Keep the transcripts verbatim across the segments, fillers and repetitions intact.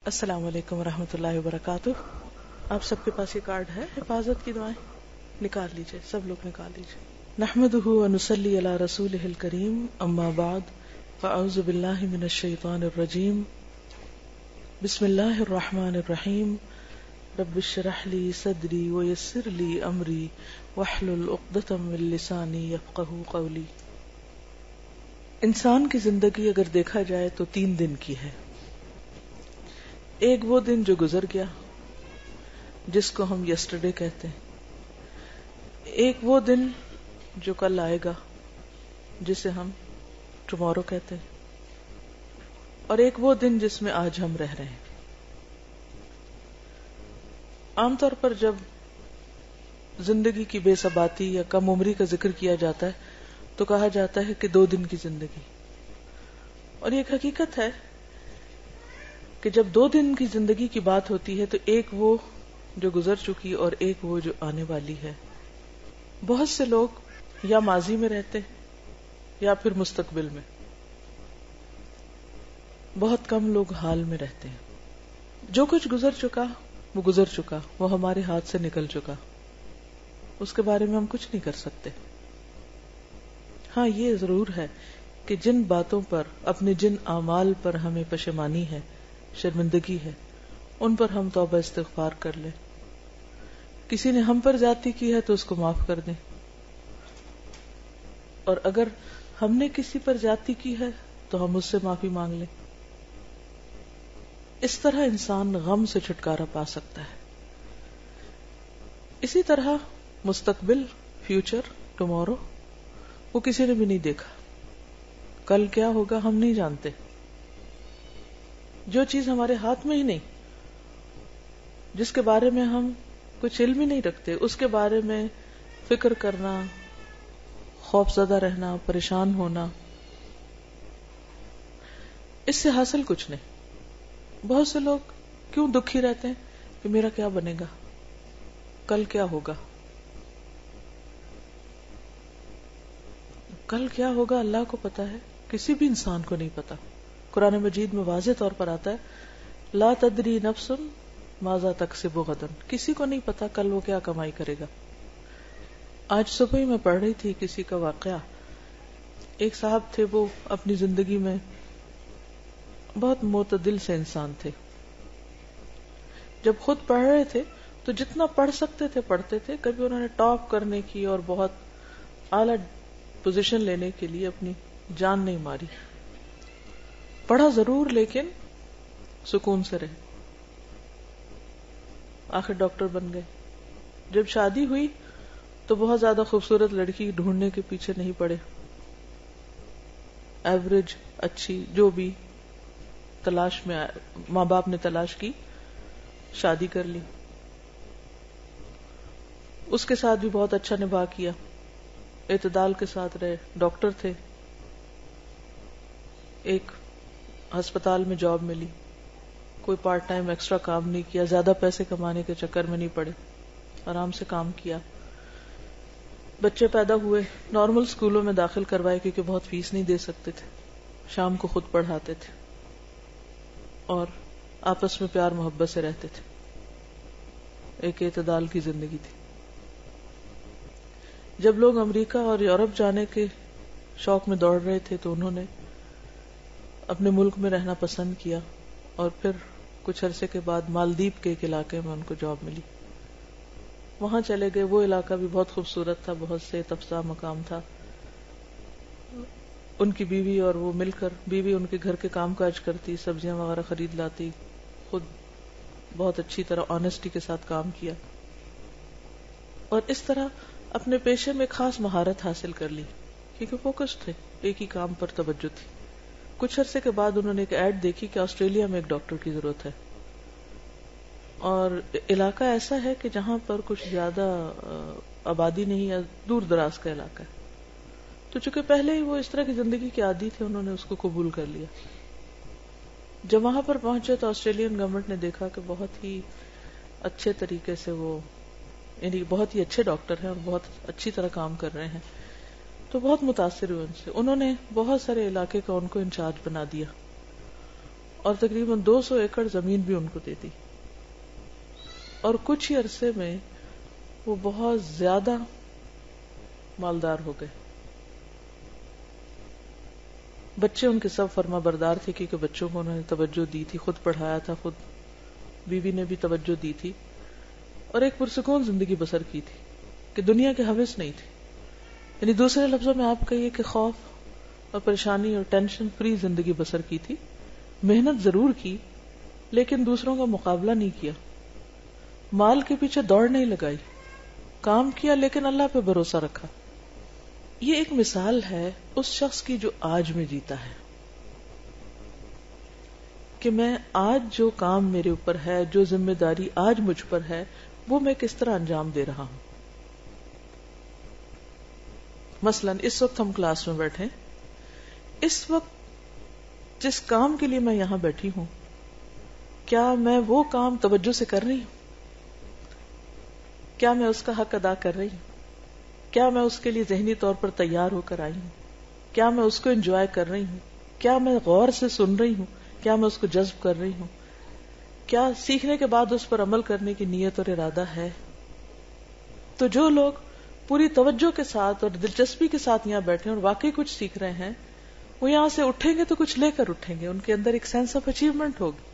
السلام علیکم ورحمۃ اللہ وبرکاتہ. آپ سب کے پاس یہ کارڈ ہے حفاظت کی دعائیں؟ نکال لیجئے، سب لوگ نکال لیجئے. نحمده ونصلی علی رسولہ الکریم، اما بعد فاعوذ باللہ من الشیطان الرجیم. بسم اللہ الرحمن الرحیم. رب اشرح لی صدری ویسر لی امری واحلل عقدۃ من لسانی یفقہوا قولی. انسان کی زندگی اگر دیکھا جائے تو تین دن کی ہے. ایک وہ دن جو گزر گیا جس کو ہم یسٹرڈے کہتے ہیں. ایک وہ دن جو کل آئے گا جسے ہم ٹمارو کہتے ہیں. اور ایک وہ دن جس میں آج ہم رہ رہے ہیں. عام طور پر جب زندگی کی بے ثباتی یا کم عمری کا ذکر کیا جاتا ہے تو کہا جاتا ہے کہ دو دن کی زندگی. اور یہ ایک حقیقت ہے کہ جب دو دن کی زندگی کی بات ہوتی ہے تو ایک وہ جو گزر چکی اور ایک وہ جو آنے والی ہے. بہت سے لوگ یا ماضی میں رہتے ہیں یا پھر مستقبل میں. بہت کم لوگ حال میں رہتے ہیں. جو کچھ گزر چکا وہ گزر چکا، وہ ہمارے ہاتھ سے نکل چکا، اس کے بارے میں ہم کچھ نہیں کر سکتے. ہاں یہ ضرور ہے کہ جن باتوں پر، اپنے جن اعمال پر ہمیں پشیمانی ہے، شرمندگی ہے، ان پر ہم توبہ استغفار کر لیں. کسی نے ہم پر زیادتی کی ہے تو اس کو معاف کر دیں، اور اگر ہم نے کسی پر زیادتی کی ہے تو ہم اس سے معافی مانگ لیں. اس طرح انسان غم سے چھٹکارا پا سکتا ہے. اسی طرح مستقبل، فیوچر، ٹمارو، وہ کسی نے بھی نہیں دیکھا. کل کیا ہوگا ہم نہیں جانتے. جو چیز ہمارے ہاتھ میں ہی نہیں، جس کے بارے میں ہم کچھ علم ہی نہیں رکھتے، اس کے بارے میں فکر کرنا، خوف زدہ رہنا، پریشان ہونا، اس سے حاصل کچھ نہیں. بہت سے لوگ کیوں دکھی رہتے ہیں کہ میرا کیا بنے گا، کل کیا ہوگا. کل کیا ہوگا اللہ کو پتا ہے، کسی بھی انسان کو نہیں پتا. قرآن مجید میں واضح طور پر آتا ہے لا تدری نفس ماذا تکسب غدا. کسی کو نہیں پتا کل وہ کیا کمائی کرے گا. آج صبح ہی میں پڑھ رہی تھی کسی کا واقعہ. ایک صاحب تھے، وہ اپنی زندگی میں بہت معتدل سے انسان تھے. جب خود پڑھ رہے تھے تو جتنا پڑھ سکتے تھے پڑھتے تھے. کبھی انہوں نے ٹاپ کرنے کی اور بہت اعلی پوزیشن لینے کے لیے اپنی جان نہیں ماری. پڑھا ضرور لیکن سکون سے رہے. آخر ڈاکٹر بن گئے. جب شادی ہوئی تو بہت زیادہ خوبصورت لڑکی ڈھونڈنے کے پیچھے نہیں پڑے. ایوریج، اچھی، جو بھی تلاش میں آئے، ماں باپ نے تلاش کی، شادی کر لی. اس کے ساتھ بھی بہت اچھا نبھا کیا، اعتدال کے ساتھ رہے. ڈاکٹر تھے، ایک ہسپتال میں جاب ملی، کوئی پارٹ ٹائم ایکسٹرا کام نہیں کیا، زیادہ پیسے کمانے کے چکر میں نہیں پڑے، آرام سے کام کیا. بچے پیدا ہوئے، نارمل اسکولوں میں داخل کروائے کیونکہ بہت فیس نہیں دے سکتے تھے. شام کو خود پڑھاتے تھے اور آپس میں پیار محبت سے رہتے تھے. ایک اعتدال کی زندگی تھی. جب لوگ امریکہ اور یورپ جانے کے شوق میں دوڑ رہے تھے تو انہوں نے اپنے ملک میں رہنا پسند کیا، اور پھر کچھ عرصے کے بعد مالدیپ کے ایک علاقے میں ان کو جاب ملی. وہاں چلے گئے. وہ علاقہ بھی بہت خوبصورت تھا، بہت سے افزا مقام تھا. ان کی بیوی اور وہ مل کر، بیوی ان کے گھر کے کام کاج کرتی، سبزیاں وغیرہ خرید لاتی، خود بہت اچھی طرح آنےسٹی کے ساتھ کام کیا، اور اس طرح اپنے پیشے میں خاص مہارت حاصل کر لی کیونکہ فوکس تھے، ایک ہی کام پر توجہ تھی. کچھ عرصے کے بعد انہوں نے ایک ایڈ دیکھی کہ آسٹریلیا میں ایک ڈاکٹر کی ضرورت ہے، اور علاقہ ایسا ہے کہ جہاں پر کچھ زیادہ آبادی نہیں ہے، دور دراز کا علاقہ ہے. تو چونکہ پہلے ہی وہ اس طرح کی زندگی کے عادی تھے، انہوں نے اس کو قبول کر لیا. جب وہاں پر پہنچے تو آسٹریلین گورنمنٹ نے دیکھا کہ بہت ہی اچھے طریقے سے وہ، یعنی بہت ہی اچھے ڈاکٹر ہیں اور بہت اچھی طرح کام کر رہے ہیں، تو بہت متاثر ہوئے ان سے. انہوں نے بہت سارے علاقے کا ان کو انچارج بنا دیا، اور تقریباً دو سو ایکڑ زمین بھی ان کو دے دی، اور کچھ ہی عرصے میں وہ بہت زیادہ مالدار ہو گئے. بچے ان کے سب فرما بردار تھے کیونکہ بچوں کو انہوں نے توجہ دی تھی، خود پڑھایا تھا، خود بیوی نے بھی توجہ دی تھی، اور ایک پرسکون زندگی بسر کی تھی کہ دنیا کے حوث نہیں تھی. یعنی دوسرے لفظوں میں آپ کہیے کہ خوف اور پریشانی اور ٹینشن فری زندگی بسر کی تھی. محنت ضرور کی لیکن دوسروں کا مقابلہ نہیں کیا، مال کے پیچھے دوڑ نہیں لگائی، کام کیا لیکن اللہ پہ بھروسہ رکھا. یہ ایک مثال ہے اس شخص کی جو آج میں جیتا ہے کہ میں آج جو کام میرے اوپر ہے، جو ذمہ داری آج مجھ پر ہے، وہ میں کس طرح انجام دے رہا ہوں. مثلا اس وقت ہم کلاس میں بیٹھے، اس وقت جس کام کے لیے میں یہاں بیٹھی ہوں، کیا میں وہ کام توجہ سے کر رہی ہوں؟ کیا میں اس کا حق ادا کر رہی ہوں؟ کیا میں اس کے لیے ذہنی طور پر تیار ہو کر آئی ہوں؟ کیا میں اس کو انجوائے کر رہی ہوں؟ کیا میں غور سے سن رہی ہوں؟ کیا میں اس کو جذب کر رہی ہوں؟ کیا سیکھنے کے بعد اس پر عمل کرنے کی نیت اور ارادہ ہے؟ تو جو لوگ پوری توجہ کے ساتھ اور دلچسپی کے ساتھ یہاں بیٹھے اور واقعی کچھ سیکھ رہے ہیں، وہ یہاں سے اٹھیں گے تو کچھ لے کر اٹھیں گے، ان کے اندر ایک سینس آف اچیومنٹ ہوگی.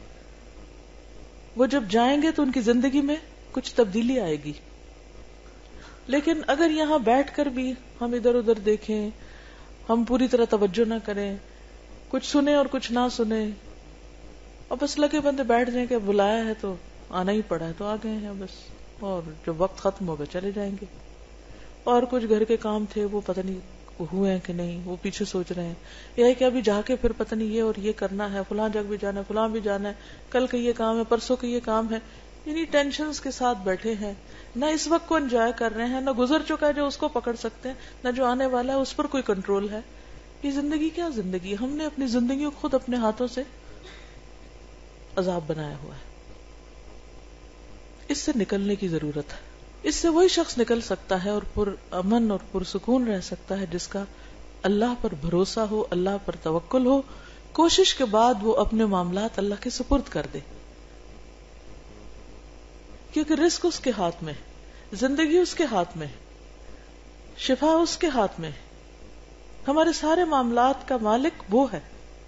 وہ جب جائیں گے تو ان کی زندگی میں کچھ تبدیلی آئے گی. لیکن اگر یہاں بیٹھ کر بھی ہم ادھر ادھر دیکھیں، ہم پوری طرح توجہ نہ کریں، کچھ سنیں اور کچھ نہ سنیں، اور بس لگے بندے بیٹھ جائیں کہ بلایا ہے تو آنا ہی پڑا ہے تو آ گئے ہیں بس، اور جب وقت ختم ہوگا چلے جائیں گے. اور کچھ گھر کے کام تھے وہ پتہ نہیں ہوئے ہیں کہ نہیں، وہ پیچھے سوچ رہے ہیں، یہ ہے کہ ابھی جا کے پھر پتہ نہیں یہ اور یہ کرنا ہے، فلاں جگہ بھی جانا ہے، فلاں بھی جانا ہے، کل کا یہ کام ہے، پرسوں کا یہ کام ہے. یعنی ٹینشنز کے ساتھ بیٹھے ہیں، نہ اس وقت کو انجوائے کر رہے ہیں، نہ گزر چکا ہے جو اس کو پکڑ سکتے ہیں، نہ جو آنے والا ہے اس پر کوئی کنٹرول ہے. یہ زندگی کیا زندگی؟ ہم نے اپنی زندگی کو خود اپنے ہاتھوں سے عذاب بنایا ہوا ہے. اس سے نکلنے کی ضرورت ہے. اس سے وہی شخص نکل سکتا ہے اور پر امن اور پرسکون رہ سکتا ہے جس کا اللہ پر بھروسہ ہو، اللہ پر توکل ہو، کوشش کے بعد وہ اپنے معاملات اللہ کے سپرد کر دے. کیونکہ رزق اس کے ہاتھ میں، زندگی اس کے ہاتھ میں، شفا اس کے ہاتھ میں، ہمارے سارے معاملات کا مالک وہ ہے.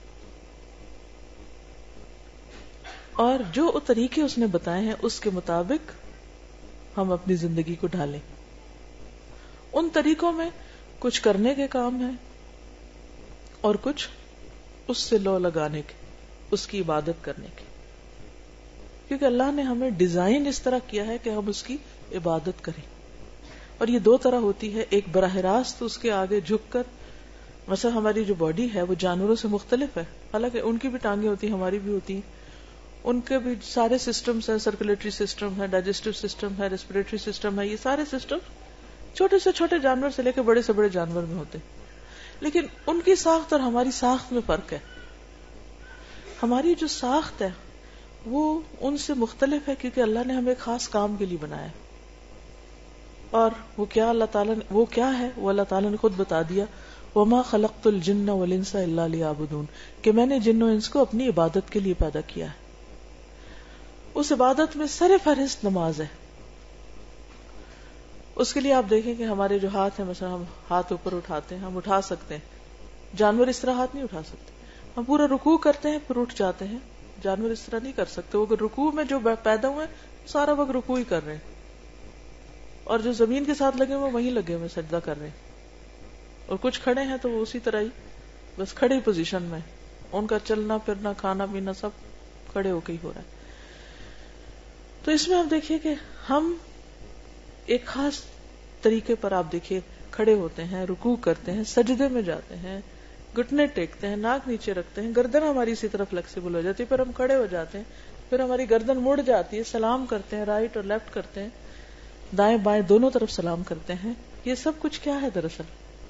اور جو طریقے اس نے بتائے ہیں اس کے مطابق ہم اپنی زندگی کو ڈھالیں. ان طریقوں میں کچھ کرنے کے کام ہیں اور کچھ اس سے لو لگانے کے، اس کی عبادت کرنے کے. کیونکہ اللہ نے ہمیں ڈیزائن اس طرح کیا ہے کہ ہم اس کی عبادت کریں. اور یہ دو طرح ہوتی ہے، ایک براہ راست اس کے آگے جھک کر، مثلا ہماری جو باڈی ہے وہ جانوروں سے مختلف ہے، حالانکہ ان کی بھی ٹانگیں ہوتی ہیں، ہماری بھی ہوتی ہیں، ان کے بھی سارے سسٹمز ہیں، سرکولیٹری سسٹم ہے، ڈائجسٹو سسٹم ہے، ریسپریٹری سسٹم ہے. یہ سارے سسٹم چھوٹے سے چھوٹے جانور سے لے کے بڑے سے بڑے جانور میں ہوتے ہیں. لیکن ان کی ساخت اور ہماری ساخت میں فرق ہے. ہماری جو ساخت ہے وہ ان سے مختلف ہے کیونکہ اللہ نے ہمیں ایک خاص کام کے لیے بنایا ہے. اور وہ کیا اللہ تعالیٰ نے وہ کیا ہے وہ اللہ تعالیٰ نے خود بتا دیا، وما خلقت الجن والانس الا لیعبدون، کہ میں نے جن و انس کو اپنی عبادت کے لیے پیدا کیا ہے. اس عبادت میں سر فہرست نماز ہے. اس کے لیے آپ دیکھیں کہ ہمارے جو ہاتھ ہیں، مثلا ہم ہاتھ اوپر اٹھاتے ہیں، ہم اٹھا سکتے ہیں، جانور اس طرح ہاتھ نہیں اٹھا سکتے. ہم پورا رکوع کرتے ہیں پھر اٹھ جاتے ہیں، جانور اس طرح نہیں کر سکتے. وہ اگر رکوع میں جو پیدا ہوئے سارا وقت رکوع ہی کر رہے ہیں، اور جو زمین کے ساتھ لگے ہوئے وہیں لگے ہوئے سجدہ کر رہے ہیں. اور کچھ کھڑے ہیں تو وہ اسی طرح ہی بس کھڑے پوزیشن میں، ان کا چلنا پھرنا کھانا پینا سب کھڑے ہو کے ہی ہو رہا ہے. تو اس میں آپ دیکھیے کہ ہم ایک خاص طریقے پر آپ دیکھیے کھڑے ہوتے ہیں، رکوع کرتے ہیں، سجدے میں جاتے ہیں، گھٹنے ٹیکتے ہیں، ناک نیچے رکھتے ہیں، گردن ہماری اسی طرح فلیکسیبل ہو جاتی ہے، پھر ہم کھڑے ہو جاتے ہیں، پھر ہماری گردن مڑ جاتی ہے، سلام کرتے ہیں، رائٹ اور لیفٹ کرتے ہیں، دائیں بائیں دونوں طرف سلام کرتے ہیں. یہ سب کچھ کیا ہے دراصل؟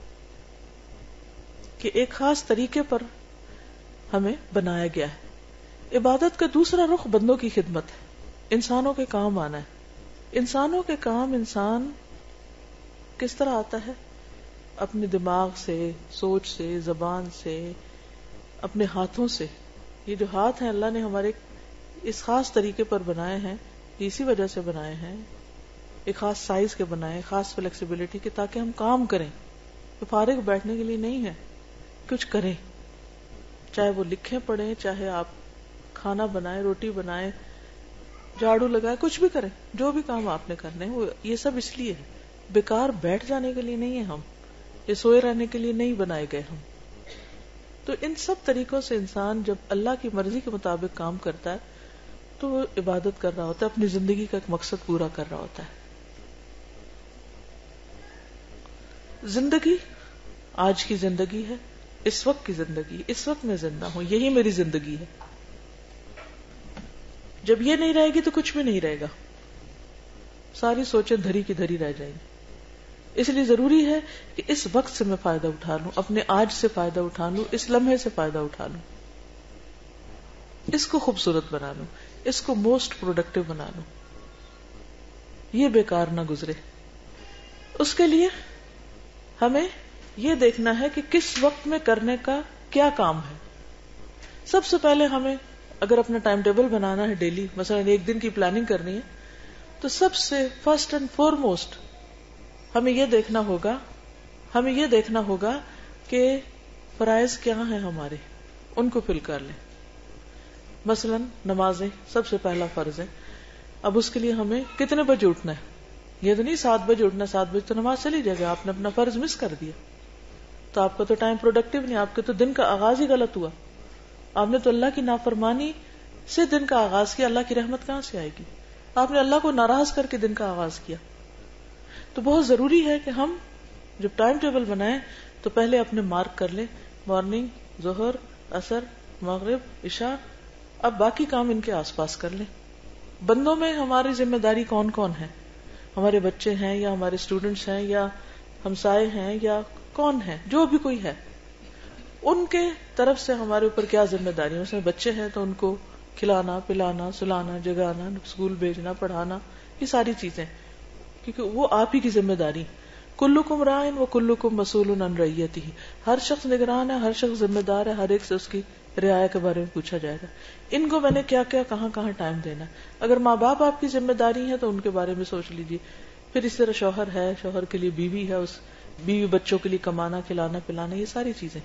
کہ ایک خاص طریقے پر ہمیں بنایا گیا ہے. عبادت کا دوسرا رخ بندوں کی خدمت ہے، انسانوں کے کام آنا ہے. انسانوں کے کام انسان کس طرح آتا ہے؟ اپنے دماغ سے، سوچ سے، زبان سے، اپنے ہاتھوں سے. یہ جو ہاتھ ہیں اللہ نے ہمارے اس خاص طریقے پر بنائے ہیں، اسی وجہ سے بنائے ہیں، ایک خاص سائز کے بنائے، خاص فلیکسیبلٹی کے، تاکہ ہم کام کریں، تو فارغ بیٹھنے کے لیے نہیں ہے، کچھ کریں، چاہے وہ لکھیں پڑھیں، چاہے آپ کھانا بنائیں، روٹی بنائیں، جھاڑو لگائیں، کچھ بھی کریں، جو بھی کام آپ نے کرنے وہ یہ سب اس لیے ہے، بیکار بیٹھ جانے کے لیے نہیں ہے، ہم یہ سوئے رہنے کے لیے نہیں بنائے گئے ہم. تو ان سب طریقوں سے انسان جب اللہ کی مرضی کے مطابق کام کرتا ہے تو وہ عبادت کر رہا ہوتا ہے، اپنی زندگی کا ایک مقصد پورا کر رہا ہوتا ہے. زندگی آج کی زندگی ہے، اس وقت کی زندگی، اس وقت میں زندہ ہوں، یہی میری زندگی ہے. جب یہ نہیں رہے گی تو کچھ بھی نہیں رہے گا، ساری سوچیں دھری کی دھری رہ جائیں گی. اس لیے ضروری ہے کہ اس وقت سے میں فائدہ اٹھا لوں، اپنے آج سے فائدہ اٹھا لوں، اس لمحے سے فائدہ اٹھا لوں، اس کو خوبصورت بنا لوں، اس کو موسٹ پروڈکٹیو بنا لوں، یہ بیکار نہ گزرے. اس کے لیے ہمیں یہ دیکھنا ہے کہ کس وقت میں کرنے کا کیا کام ہے. سب سے پہلے ہمیں اگر اپنا ٹائم ٹیبل بنانا ہے ڈیلی، مثلا ایک دن کی پلاننگ کرنی ہے، تو سب سے فرسٹ اینڈ فور موسٹ ہمیں یہ دیکھنا ہوگا ہمیں یہ دیکھنا ہوگا کہ فرائض کیا ہیں ہمارے، ان کو فل کر لیں. مثلا نمازیں سب سے پہلا فرض ہے. اب اس کے لیے ہمیں کتنے بجے اٹھنا ہے؟ یہ تو نہیں سات بجے اٹھنا، سات بجے تو نماز چلی جائے گا، آپ نے اپنا فرض مس کر دیا، تو آپ کا تو ٹائم پروڈکٹیو نہیں، آپ کے تو دن کا آغاز ہی غلط ہوا. آپ نے تو اللہ کی نافرمانی سے دن کا آغاز کیا، اللہ کی رحمت کہاں سے آئے گی؟ آپ نے اللہ کو ناراض کر کے دن کا آغاز کیا. تو بہت ضروری ہے کہ ہم جب ٹائم ٹیبل بنائیں تو پہلے اپنے مارک کر لیں، مارننگ، ظہر، عصر، مغرب، عشاء، اب باقی کام ان کے آس پاس کر لیں. بندوں میں ہماری ذمہ داری کون کون ہے؟ ہمارے بچے ہیں یا ہمارے اسٹوڈنٹس ہیں یا ہمسائے ہیں یا کون ہے، جو بھی کوئی ہے، ان کے طرف سے ہمارے اوپر کیا ذمہ داری ہے. اس میں بچے ہیں تو ان کو کھلانا، پلانا، سلانا، جگانا، اسکول بھیجنا، پڑھانا، یہ ساری چیزیں، کیونکہ وہ آپ ہی کی ذمہ داری. کلکم رائن و کلکم مسئول عن رعیتہ، ہر شخص نگران ہے، ہر شخص ذمہ دار ہے، ہر ایک سے اس کی رعایا کے بارے میں پوچھا جائے گا. ان کو میں نے کیا کیا کہاں کہاں ٹائم دینا ہے. اگر ماں باپ آپ کی ذمہ داری ہے تو ان کے بارے میں سوچ لیجیے. پھر اس طرح شوہر ہے، شوہر کے لیے بیوی ہے، اس بیوی بچوں کے لیے کمانا، کھلانا، پلانا، یہ ساری چیزیں،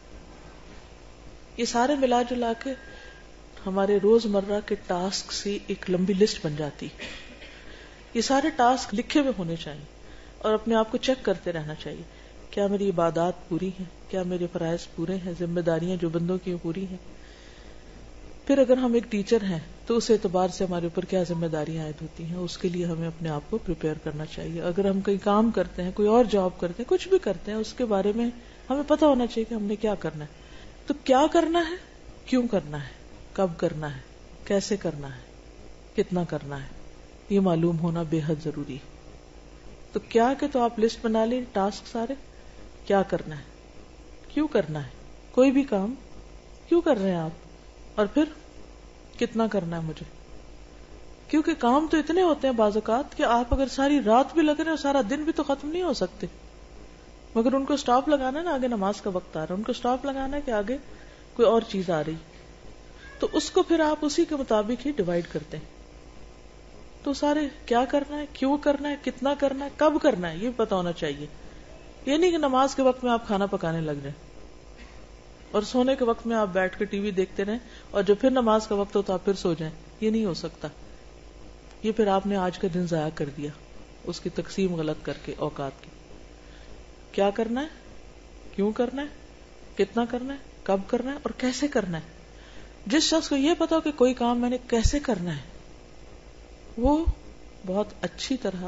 یہ سارے ملا جلا کے ہمارے روز مرہ کے ٹاسک سے ایک لمبی لسٹ بن جاتی. یہ سارے ٹاسک لکھے ہوئے ہونے چاہیے اور اپنے آپ کو چیک کرتے رہنا چاہیے. کیا میری عبادات پوری ہیں؟ کیا میرے فرائض پورے ہیں؟ ذمہ داریاں جو بندوں کی پوری ہیں؟ پھر اگر ہم ایک ٹیچر ہیں تو اس اعتبار سے ہمارے اوپر کیا ذمہ داریاں عائد ہوتی ہیں، اس کے لیے ہمیں اپنے آپ کو پریپیئر کرنا چاہیے. اگر ہم کہیں کام کرتے ہیں، کوئی اور جاب کرتے ہیں، کچھ بھی کرتے ہیں، اس کے بارے میں ہمیں پتہ ہونا چاہیے کہ ہم نے کیا کرنا ہے. تو کیا کرنا ہے، کیوں کرنا ہے، کب کرنا ہے، کیسے کرنا ہے، کتنا کرنا ہے، یہ معلوم ہونا بے حد ضروری ہے. تو کیا کہ تو آپ لسٹ بنا لیں ٹاسک سارے، کیا کرنا ہے، کیوں کرنا ہے، کوئی بھی کام کیوں کر رہے ہیں آپ، اور پھر کتنا کرنا ہے مجھے. کیونکہ کام تو اتنے ہوتے ہیں بعض اوقات کہ آپ اگر ساری رات بھی لگ رہے ہیں اور سارا دن بھی تو ختم نہیں ہو سکتے، مگر ان کو سٹاپ لگانا ہے نا، آگے نماز کا وقت آ رہا ہے، ان کو سٹاپ لگانا ہے کہ آگے کوئی اور چیز آ رہی، تو اس کو پھر آپ اسی کے مطابق ہی ڈیوائڈ کرتے ہیں. تو سارے کیا کرنا ہے، کیوں کرنا ہے، کتنا کرنا ہے، کب کرنا ہے، یہ پتا ہونا چاہیے. یہ نہیں کہ نماز کے وقت میں آپ کھانا پکانے لگ جائیں اور سونے کے وقت میں آپ بیٹھ کے ٹی وی دیکھتے رہیں اور جب پھر نماز کا وقت ہو تو آپ پھر سو جائیں. یہ نہیں ہو سکتا. یہ پھر آپ نے آج کا دن ضائع کر دیا اس کی تقسیم غلط کر کے اوقات کی. کیا کرنا ہے، کیوں کرنا ہے، کتنا کرنا ہے، کب کرنا ہے اور کیسے کرنا ہے. جس شخص کو یہ پتا ہو کہ کوئی کام میں نے کیسے کرنا ہے، وہ بہت اچھی طرح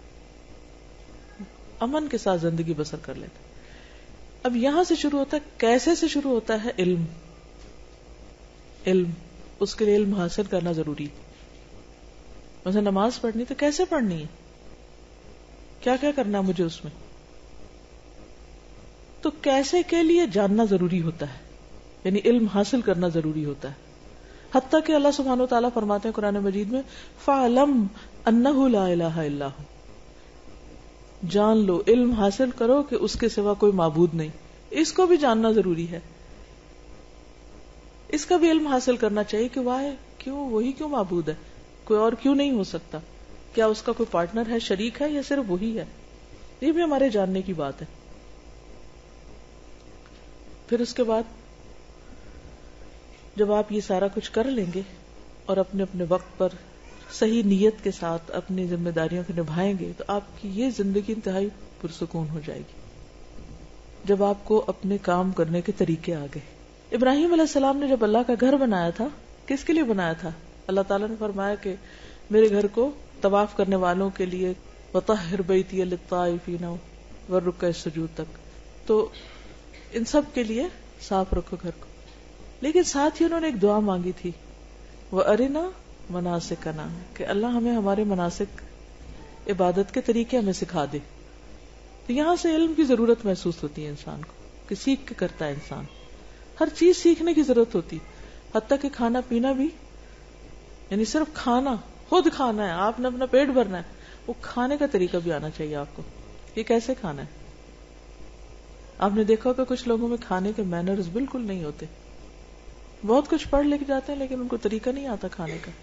امن کے ساتھ زندگی بسر کر لیتا. اب یہاں سے شروع ہوتا ہے، کیسے سے شروع ہوتا ہے، علم. علم اس کے لیے علم حاصل کرنا ضروری. مثلا نماز پڑھنی تو کیسے پڑھنی ہے، کیا کیا کرنا ہے مجھے اس میں، تو کیسے کے لیے جاننا ضروری ہوتا ہے، یعنی علم حاصل کرنا ضروری ہوتا ہے. حتیٰ کہ اللہ سبحانہ و تعالیٰ فرماتے ہیں قرآن مجید میں فَعْلَمْ أَنَّهُ لَا إِلَهَ إِلَّا هُوَ، جان لو، علم حاصل کرو کہ اس کے سوا کوئی معبود نہیں. اس کو بھی جاننا ضروری ہے. اس کا بھی علم حاصل کرنا چاہیے کہ واہ کیوں وہی کیوں معبود ہے, کوئی اور کیوں نہیں ہو سکتا, کیا اس کا کوئی پارٹنر ہے, شریک ہے, یا صرف وہی ہے. یہ بھی ہمارے جاننے کی بات ہے. پھر اس کے بعد جب آپ یہ سارا کچھ کر لیں گے اور اپنے اپنے وقت پر صحیح نیت کے ساتھ اپنی ذمہ داریوں کو نبھائیں گے تو آپ کی یہ زندگی انتہائی پرسکون ہو جائے گی جب آپ کو اپنے کام کرنے کے طریقے آ گئے. ابراہیم علیہ السلام نے جب اللہ کا گھر بنایا تھا, کس کے لیے بنایا تھا؟ اللہ تعالیٰ نے فرمایا کہ میرے گھر کو طواف کرنے والوں کے لیے وطہر بیتی للطائفین والرکع السجود تک, تو ان سب کے لیے صاف رکھو گھر کو. لیکن ساتھ ہی انہوں نے ایک دعا مانگی تھی, وَأَرِنَا مَنَاسِكَنَا, کہ اللہ ہمیں ہمارے مناسک عبادت کے طریقے ہمیں سکھا دے. تو یہاں سے علم کی ضرورت محسوس ہوتی ہے انسان کو کہ سیکھ کے کرتا ہے انسان. ہر چیز سیکھنے کی ضرورت ہوتی, حتیٰ کہ کھانا پینا بھی, یعنی صرف کھانا, خود کھانا ہے, آپ نے اپنا پیٹ بھرنا ہے, وہ کھانے کا طریقہ بھی آنا چاہیے آپ کو, یہ کیسے کھانا ہے. آپ نے دیکھا کہ کچھ لوگوں میں کھانے کے مینرز بالکل نہیں ہوتے, بہت کچھ پڑھ لکھ جاتے ہیں لیکن ان کو طریقہ نہیں آتا کھانے کا,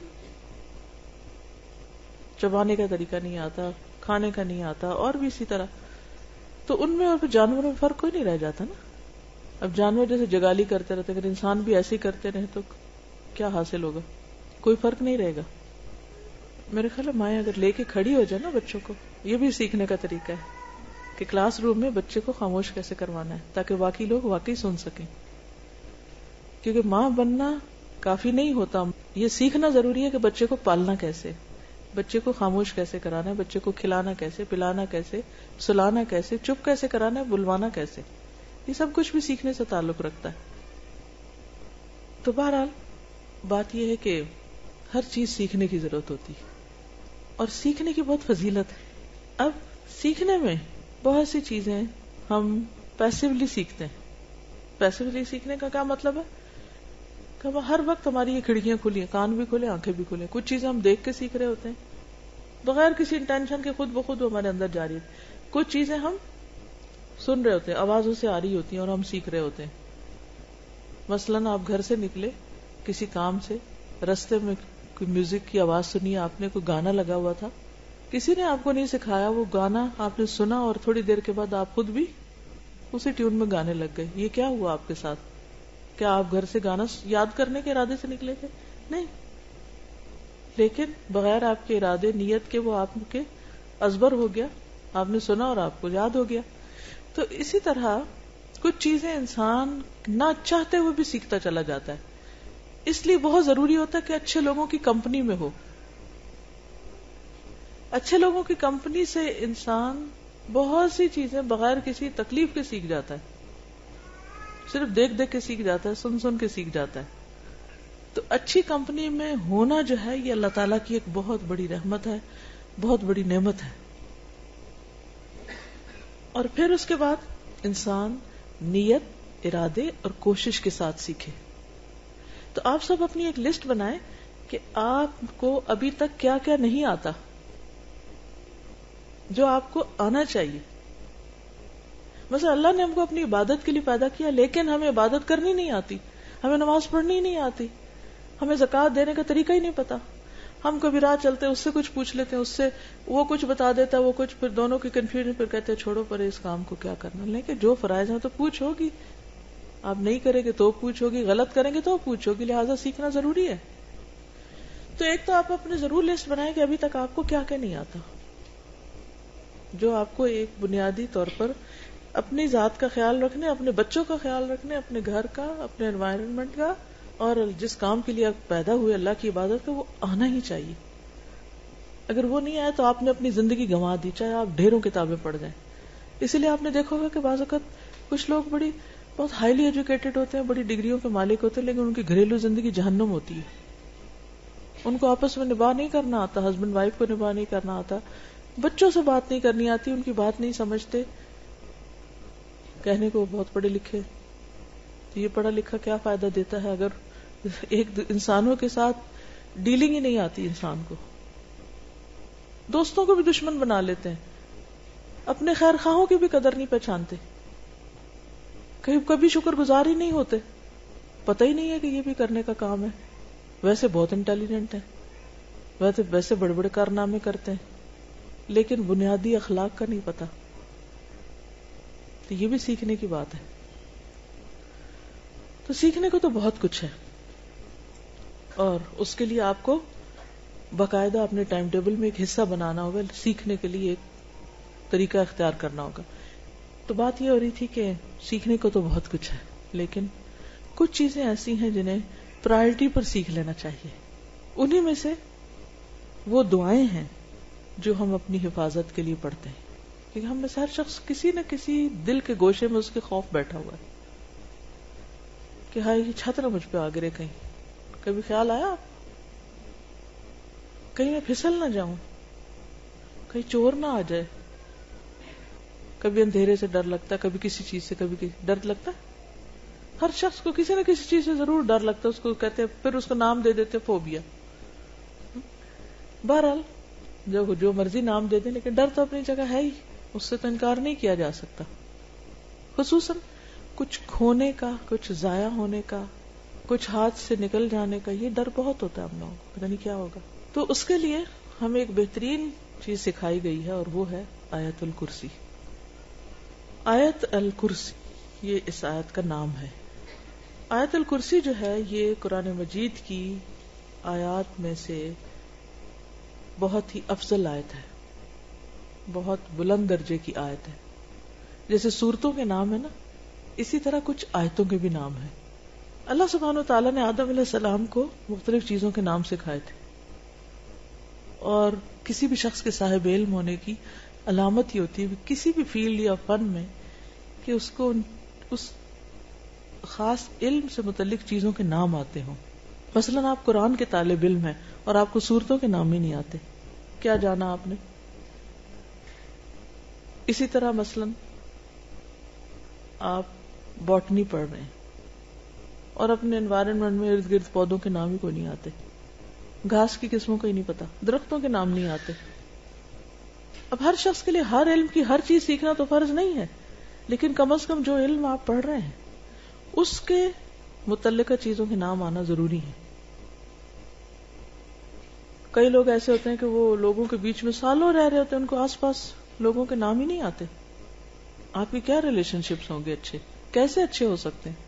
چبانے کا طریقہ نہیں آتا, کھانے کا نہیں آتا, اور بھی اسی طرح. تو ان میں اور جانوروں میں فرق کوئی نہیں رہ جاتا نا. اب جانور جیسے جگالی کرتے رہتے, اگر انسان بھی ایسے ہی کرتے رہے تو کیا حاصل ہوگا؟ کوئی فرق نہیں رہے گا. میرے خیال ہے مائیں اگر لے کے کھڑی ہو جائے نا بچوں کو, یہ بھی سیکھنے کا طریقہ ہے کہ کلاس روم میں بچے کو خاموش کیسے کروانا ہے تاکہ باقی لوگ واقعی سن سکیں. کیونکہ ماں بننا کافی نہیں ہوتا, یہ سیکھنا ضروری ہے کہ بچے کو پالنا کیسے, بچے کو خاموش کیسے کرانا ہے, بچے کو کھلانا کیسے, پلانا کیسے, سلانا کیسے, چپ کیسے کرانا ہے, بلوانا کیسے, یہ سب کچھ بھی سیکھنے سے تعلق رکھتا ہے. تو بہرحال بات یہ ہے کہ ہر چیز سیکھنے کی ضرورت ہوتی ہے اور سیکھنے کی بہت فضیلت ہے. اب سیکھنے میں بہت سی چیزیں ہم پیسیولی سیکھتے ہیں. پیسیولی سیکھنے کا کیا مطلب ہے کہ ہم ہر وقت ہماری یہ کھڑکیاں کھلی ہیں, کان بھی کھلے, آنکھیں بھی کھلے, کچھ چیزیں ہم دیکھ کے سیکھ رہے ہوتے ہیں بغیر کسی انٹینشن کے, خود بخود ہمارے اندر جاری ہے. کچھ چیزیں ہم سن رہے ہوتے ہیں, آوازوں سے آ رہی ہوتی ہیں اور ہم سیکھ رہے ہوتے ہیں. مثلاً آپ گھر سے نکلے کسی کام سے, رستے میں کوئی میوزک کی آواز سنی, آپ نے کوئی گانا لگا ہوا تھا, کسی نے آپ کو نہیں سکھایا, وہ گانا آپ نے سنا اور تھوڑی دیر کے بعد آپ خود بھی اسی ٹیون میں گانے لگ گئے. یہ کیا ہوا آپ کے ساتھ؟ کیا آپ گھر سے گانا یاد کرنے کے ارادے سے نکلے تھے؟ نہیں, لیکن بغیر آپ کے ارادے نیت کے وہ آپ کے ازبر ہو گیا, آپ نے سنا اور آپ کو یاد ہو گیا. تو اسی طرح کچھ چیزیں انسان نہ چاہتے ہوئے بھی سیکھتا چلا جاتا ہے. اس لیے بہت ضروری ہوتا ہے کہ اچھے لوگوں کی کمپنی میں ہو. اچھے لوگوں کی کمپنی سے انسان بہت سی چیزیں بغیر کسی تکلیف کے سیکھ جاتا ہے, صرف دیکھ دیکھ کے سیکھ جاتا ہے, سن سن کے سیکھ جاتا ہے. تو اچھی کمپنی میں ہونا جو ہے یہ اللہ تعالیٰ کی ایک بہت بڑی رحمت ہے, بہت بڑی نعمت ہے. اور پھر اس کے بعد انسان نیت, ارادے اور کوشش کے ساتھ سیکھے. تو آپ سب اپنی ایک لسٹ بنائیں کہ آپ کو ابھی تک کیا کیا نہیں آتا جو آپ کو آنا چاہیے. مثلا اللہ نے ہم کو اپنی عبادت کے لیے پیدا کیا لیکن ہمیں عبادت کرنی نہیں آتی, ہمیں نماز پڑھنی نہیں آتی, ہمیں زکوٰۃ دینے کا طریقہ ہی نہیں پتا. ہم کبھی راہ چلتے اس سے کچھ پوچھ لیتے ہیں, اس سے وہ کچھ بتا دیتا ہے, وہ کچھ, پھر دونوں کی کنفیوژن, پھر کہتے ہیں چھوڑو پر اس کام کو کیا کرنا. لیکن جو فرائض ہیں تو پوچھ ہوگی, آپ نہیں کریں گے تو پوچھ ہوگی, غلط کریں گے تو پوچھ ہوگی, لہٰذا سیکھنا ضروری ہے. تو ایک تو آپ اپنے ضرور لسٹ بنائیں کہ ابھی تک آپ کو کیا کیا نہیں آتا, جو آپ کو ایک بنیادی طور پر اپنی ذات کا خیال رکھنے, اپنے بچوں کا خیال رکھنے, اپنے گھر کا, اپنے انوائرمنٹ کا, اور جس کام کے لیے آپ پیدا ہوئے اللہ کی عبادت کا, وہ آنا ہی چاہیے. اگر وہ نہیں آیا تو آپ نے اپنی زندگی گنوا دی, چاہے آپ ڈھیروں کتابیں پڑھ جائیں. اسی لیے آپ نے دیکھا ہوگا کہ بعض اوقات کچھ لوگ بڑی بہت ہائیلی ایجوکیٹڈ ہوتے ہیں, بڑی ڈگریوں کے مالک ہوتے ہیں, لیکن ان کی گھریلو زندگی جہنم ہوتی ہے. ان کو آپس میں نباہ نہیں کرنا آتا, ہسبینڈ وائف کو نباہ نہیں کرنا آتا, بچوں سے بات نہیں کرنی آتی, ان کی بات نہیں سمجھتے. کہنے کو بہت پڑھے لکھے, تو یہ پڑھا لکھا کیا فائدہ دیتا ہے اگر ایک انسانوں کے ساتھ ڈیلنگ ہی نہیں آتی انسان کو. دوستوں کو بھی دشمن بنا لیتے ہیں, اپنے خیر خواہوں کی بھی قدر نہیں پہچانتے, کبھی کبھی شکر گزار ہی نہیں ہوتے. پتہ ہی نہیں ہے کہ یہ بھی کرنے کا کام ہے. ویسے بہت انٹیلیجنٹ ہیں, ویسے ویسے بڑے بڑے کارنامے کرتے ہیں, لیکن بنیادی اخلاق کا نہیں پتا. تو یہ بھی سیکھنے کی بات ہے. تو سیکھنے کو تو بہت کچھ ہے, اور اس کے لیے آپ کو باقاعدہ اپنے ٹائم ٹیبل میں ایک حصہ بنانا ہوگا, سیکھنے کے لیے ایک طریقہ اختیار کرنا ہوگا. تو بات یہ ہو رہی تھی کہ سیکھنے کو تو بہت کچھ ہے, لیکن کچھ چیزیں ایسی ہیں جنہیں پرائرٹی پر سیکھ لینا چاہیے. انہی میں سے وہ دعائیں ہیں جو ہم اپنی حفاظت کے لیے پڑھتے ہیں, کیونکہ ہم میں سے ہر شخص کسی نہ کسی دل کے گوشے میں اس کے خوف بیٹھا ہوا ہے کہ ہاں یہ چھت نہ مجھ پہ آ گرے کہیں. کبھی خیال آیا کہیں میں پھسل نہ جاؤں, کہیں چور نہ آ جائے. کبھی اندھیرے سے ڈر لگتا ہے, کبھی کسی چیز سے, کبھی کسی ڈر لگتا ہے. ہر شخص کو کسی نہ کسی چیز سے ضرور ڈر لگتا ہے, اس کو کہتے ہیں, پھر اس کو نام دے دیتے فوبیا. بہرحال جو جو مرضی نام دے دیں, لیکن ڈر تو اپنی جگہ ہے ہی, اس سے تو انکار نہیں کیا جا سکتا. خصوصاً کچھ کھونے کا, کچھ ضائع ہونے کا, کچھ ہاتھ سے نکل جانے کا, یہ ڈر بہت ہوتا ہے ہم لوگوں کو, پتہ نہیں کیا ہوگا. تو اس کے لیے ہمیں ایک بہترین چیز سکھائی گئی ہے, اور وہ ہے آیت الکرسی. آیت الکرسی یہ اس آیت کا نام ہے. آیت الکرسی جو ہے یہ قرآن مجید کی آیات میں سے بہت ہی افضل آیت ہے, بہت بلند درجے کی آیت ہے. جیسے سورتوں کے نام ہے نا, اسی طرح کچھ آیتوں کے بھی نام ہیں. اللہ سبحانہ و تعالیٰ نے آدم علیہ السلام کو مختلف چیزوں کے نام سکھائے تھے, اور کسی بھی شخص کے صاحب علم ہونے کی علامت ہی ہوتی ہے کسی بھی فیلڈ یا فن میں کہ اس کو اس خاص علم سے متعلق چیزوں کے نام آتے ہوں. مثلا آپ قرآن کے طالب علم ہیں اور آپ کو سورتوں کے نام ہی نہیں آتے, کیا جانا آپ نے. اسی طرح مثلا آپ باٹنی پڑھ رہے ہیں اور اپنے انوائرنمنٹ میں ارد گرد پودوں کے نام ہی کوئی نہیں آتے, گھاس کی قسموں کو ہی نہیں پتا, درختوں کے نام نہیں آتے. اب ہر شخص کے لیے ہر علم کی ہر چیز سیکھنا تو فرض نہیں ہے, لیکن کم از کم جو علم آپ پڑھ رہے ہیں اس کے متعلقہ چیزوں کے نام آنا ضروری ہے. کئی لوگ ایسے ہوتے ہیں کہ وہ لوگوں کے بیچ میں سالوں رہ رہے ہوتے ہیں, ان کو آس پاس لوگوں کے نام ہی نہیں آتے. آپ کی کیا ریلیشن شپس ہوں گے اچھے, کیسے اچھے ہو سکتے ہیں.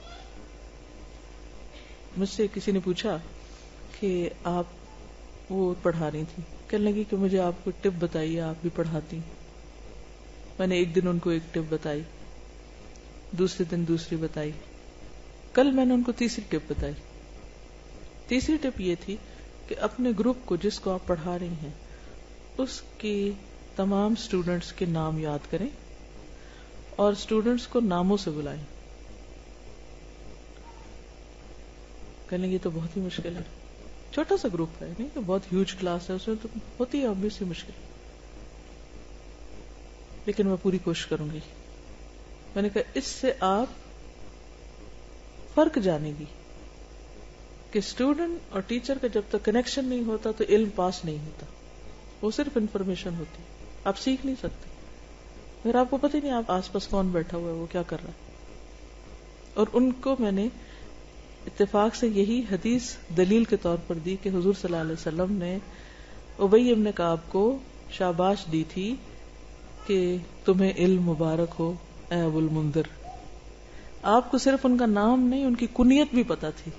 مجھ سے کسی نے پوچھا کہ آپ وہ پڑھا رہی تھی, کہنے لگی کہ مجھے آپ کو ٹپ بتائیے, آپ بھی پڑھاتی. میں نے ایک دن ان کو ایک ٹپ بتائی, دوسرے دن دوسری بتائی, کل میں نے ان کو تیسری ٹپ بتائی. تیسری ٹپ یہ تھی کہ اپنے گروپ کو جس کو آپ پڑھا رہی ہیں اس کی تمام سٹوڈنٹس کے نام یاد کریں اور سٹوڈنٹس کو ناموں سے بلائیں. کہنے لگی یہ تو بہت ہی مشکل ہے, چھوٹا سا گروپ ہے, نہیں کہ بہت ہیوج کلاس ہے, اس میں تو ہوتی ہے obviously مشکل, لیکن میں پوری کوشش کروں گی. میں نے کہا اس سے آپ فرق جانیں گی کہ اسٹوڈنٹ اور ٹیچر کا جب تک کنیکشن نہیں ہوتا تو علم پاس نہیں ہوتا, وہ صرف انفارمیشن ہوتی, آپ سیکھ نہیں سکتے. پھر آپ کو پتہ ہی نہیں آپ آس پاس کون بیٹھا ہوا ہے, وہ کیا کر رہا ہے. اور ان کو میں نے اتفاق سے یہی حدیث دلیل کے طور پر دی کہ حضور صلی اللہ علیہ وسلم نے ابی ابن کعب کو شاباش دی تھی کہ تمہیں علم مبارک ہو اے ابو المنذر. آپ کو صرف ان کا نام نہیں, ان کی کنیت بھی پتا تھی.